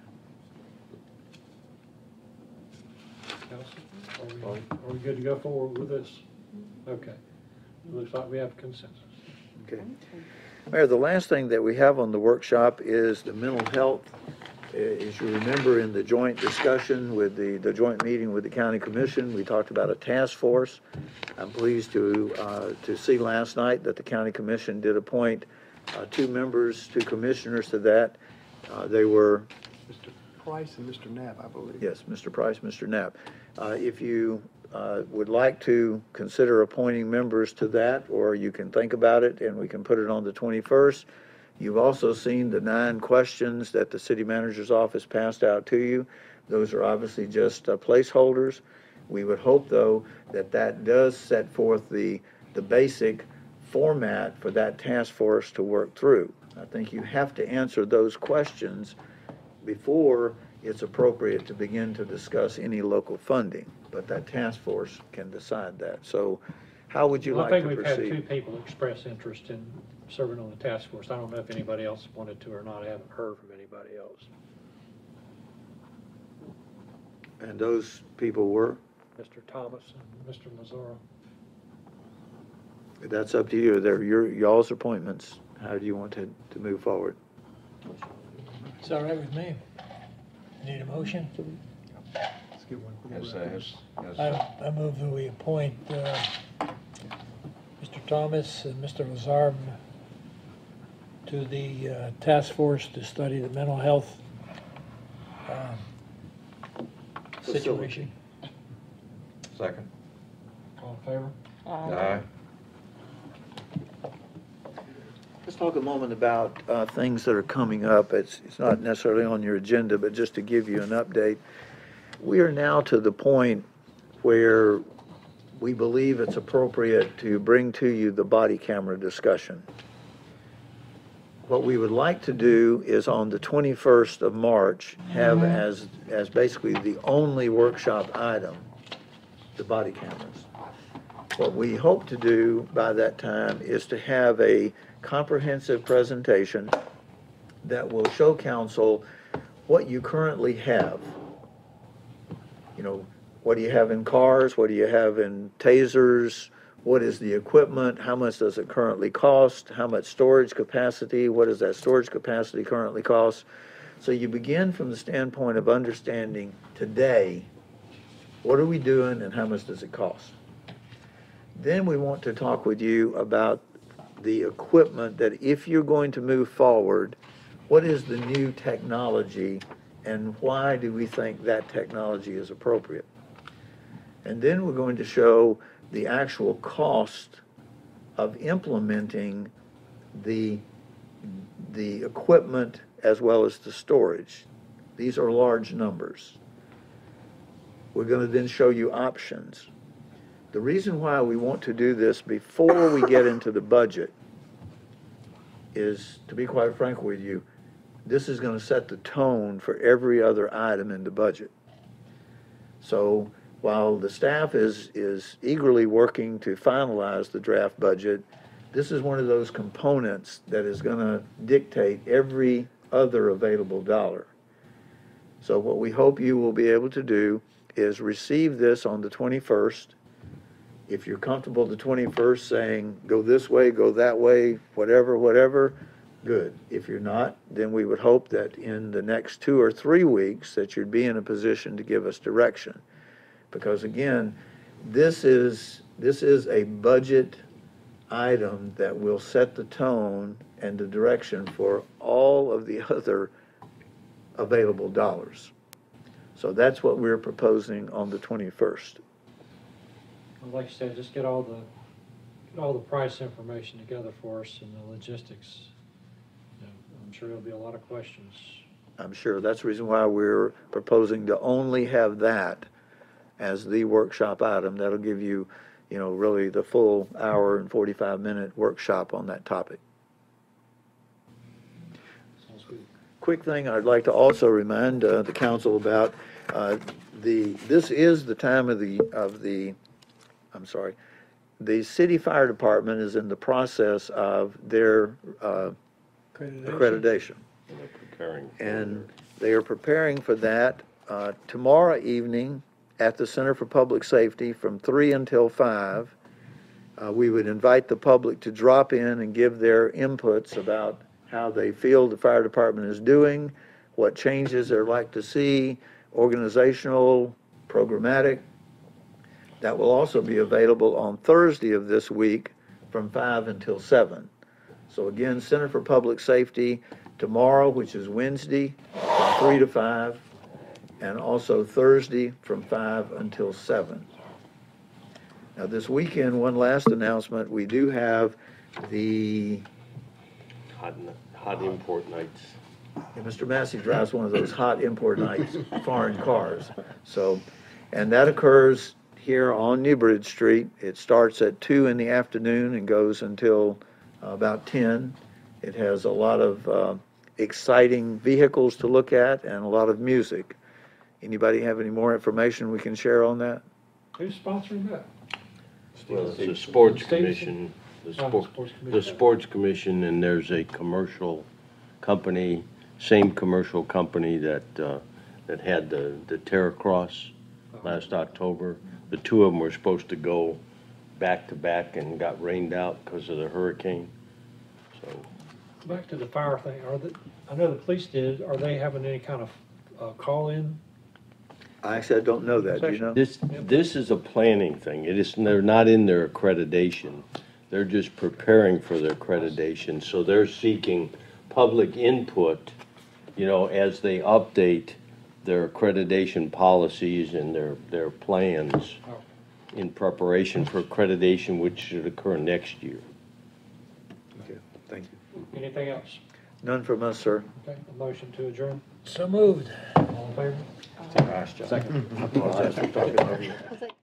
Council, are we, are we good to go forward with this? Okay. It looks like we have consensus. Okay. Mayor, the last thing that we have on the workshop is the mental health. Uh, As you remember, in the joint discussion with the, the joint meeting with the county commission, we talked about a task force. I'm pleased to, uh, to see last night that the county commission did appoint uh, two members, two commissioners to that. Uh, They were, Mister Price and Mister Knapp, I believe. yes, Mister Price, Mister Knapp. Uh, If you uh, would like to consider appointing members to that, or you can think about it and we can put it on the twenty-first. You've also seen the nine questions that the city manager's office passed out to you. Those are obviously just uh, placeholders. We would hope, though, that that does set forth the, the basic format for that task force to work through. I think you have to answer those questions before it's appropriate to begin to discuss any local funding, but that task force can decide that. So how would you Well, like I to think we've had two proceed? people express interest in serving on the task force. I don't know if anybody else wanted to or not. I haven't heard from anybody else. And those people were? Mister Thomas and Mister Mazzara. That's up to you. They're your, y'all's appointments. How do you want to, to move forward? It's all right with me. Need a motion? Let's get one. As, as, as, I, I move that we appoint uh, Mister Thomas and Mister Lazar to the uh, task force to study the mental health um, situation. Second. All in favor? aye. Let's talk a moment about uh, things that are coming up. It's, it's not necessarily on your agenda, but just to give you an update. We are now to the point where we believe it's appropriate to bring to you the body camera discussion. What we would like to do is on the twenty-first of March, have as, as basically the only workshop item, the body cameras. What we hope to do by that time is to have a comprehensive presentation that will show council what you currently have. You know, what do you have in cars? What do you have in tasers? What is the equipment? How much does it currently cost? How much storage capacity? What does that storage capacity currently cost? So you begin from the standpoint of understanding today, what are we doing and how much does it cost? Then we want to talk with you about the equipment that if you're going to move forward, what is the new technology and why do we think that technology is appropriate? And then we're going to show the actual cost of implementing the, the equipment as well as the storage. These are large numbers. We're going to then show you options. The reason why we want to do this before we get into the budget is, to be quite frank with you, this is going to set the tone for every other item in the budget. So while the staff is, is eagerly working to finalize the draft budget, this is one of those components that is going to dictate every other available dollar. So what we hope you will be able to do is receive this on the twenty-first. If you're comfortable the twenty-first saying, go this way, go that way, whatever, whatever, good. If you're not, then we would hope that in the next two or three weeks that you'd be in a position to give us direction. Because again, this is, this is a budget item that will set the tone and the direction for all of the other available dollars. So that's what we're proposing on the twenty-first. Well, like you said, just get all the, get all the price information together for us and the logistics. You know, I'm sure there'll be a lot of questions. I'm sure that's the reason why we're proposing to only have that as the workshop item. That'll give you, you know, really the full hour and forty-five minute workshop on that topic. Sounds good. Quick thing I'd like to also remind uh, the council about, uh, the, this is the time of the, of the, I'm sorry, the city fire department is in the process of their uh, Accreditation. accreditation. Preparing. And they are preparing for that uh, tomorrow evening at the Center for Public Safety from three until five. Uh, we would invite the public to drop in and give their inputs about how they feel the fire department is doing, what changes they'd like to see, organizational, programmatic. That will also be available on Thursday of this week from five until seven. So again, Center for Public Safety tomorrow, which is Wednesday, from three to five, and also Thursday from five until seven. Now this weekend, one last announcement, we do have the, Hot, hot import nights. and Mister Massey drives one of those hot import nights foreign cars. So, and that occurs here on Newbridge Street. It starts at two in the afternoon and goes until uh, about ten. It has a lot of uh, exciting vehicles to look at and a lot of music. Anybody have any more information we can share on that? Who's sponsoring that? Well, it's a sports Stevenson? commission, the Oh, sport, sports the commission. sports commission, and there's a commercial company, same commercial company that, uh, that had the, the Terra Cross last October. The two of them were supposed to go back to back and got rained out because of the hurricane. So Back to the fire thing, are the, I know the police did, are they having any kind of uh, call-in? Actually, I don't know that, do you know? this, this is a planning thing. It is, they're not in their accreditation. They're just preparing for their accreditation. So they're seeking public input, you know, as they update their accreditation policies and their, their plans in preparation for accreditation, which should occur next year. Okay, thank you. Anything else? None from us, sir. Okay, a motion to adjourn, So moved. all in favor? Second. I apologize for talking over you.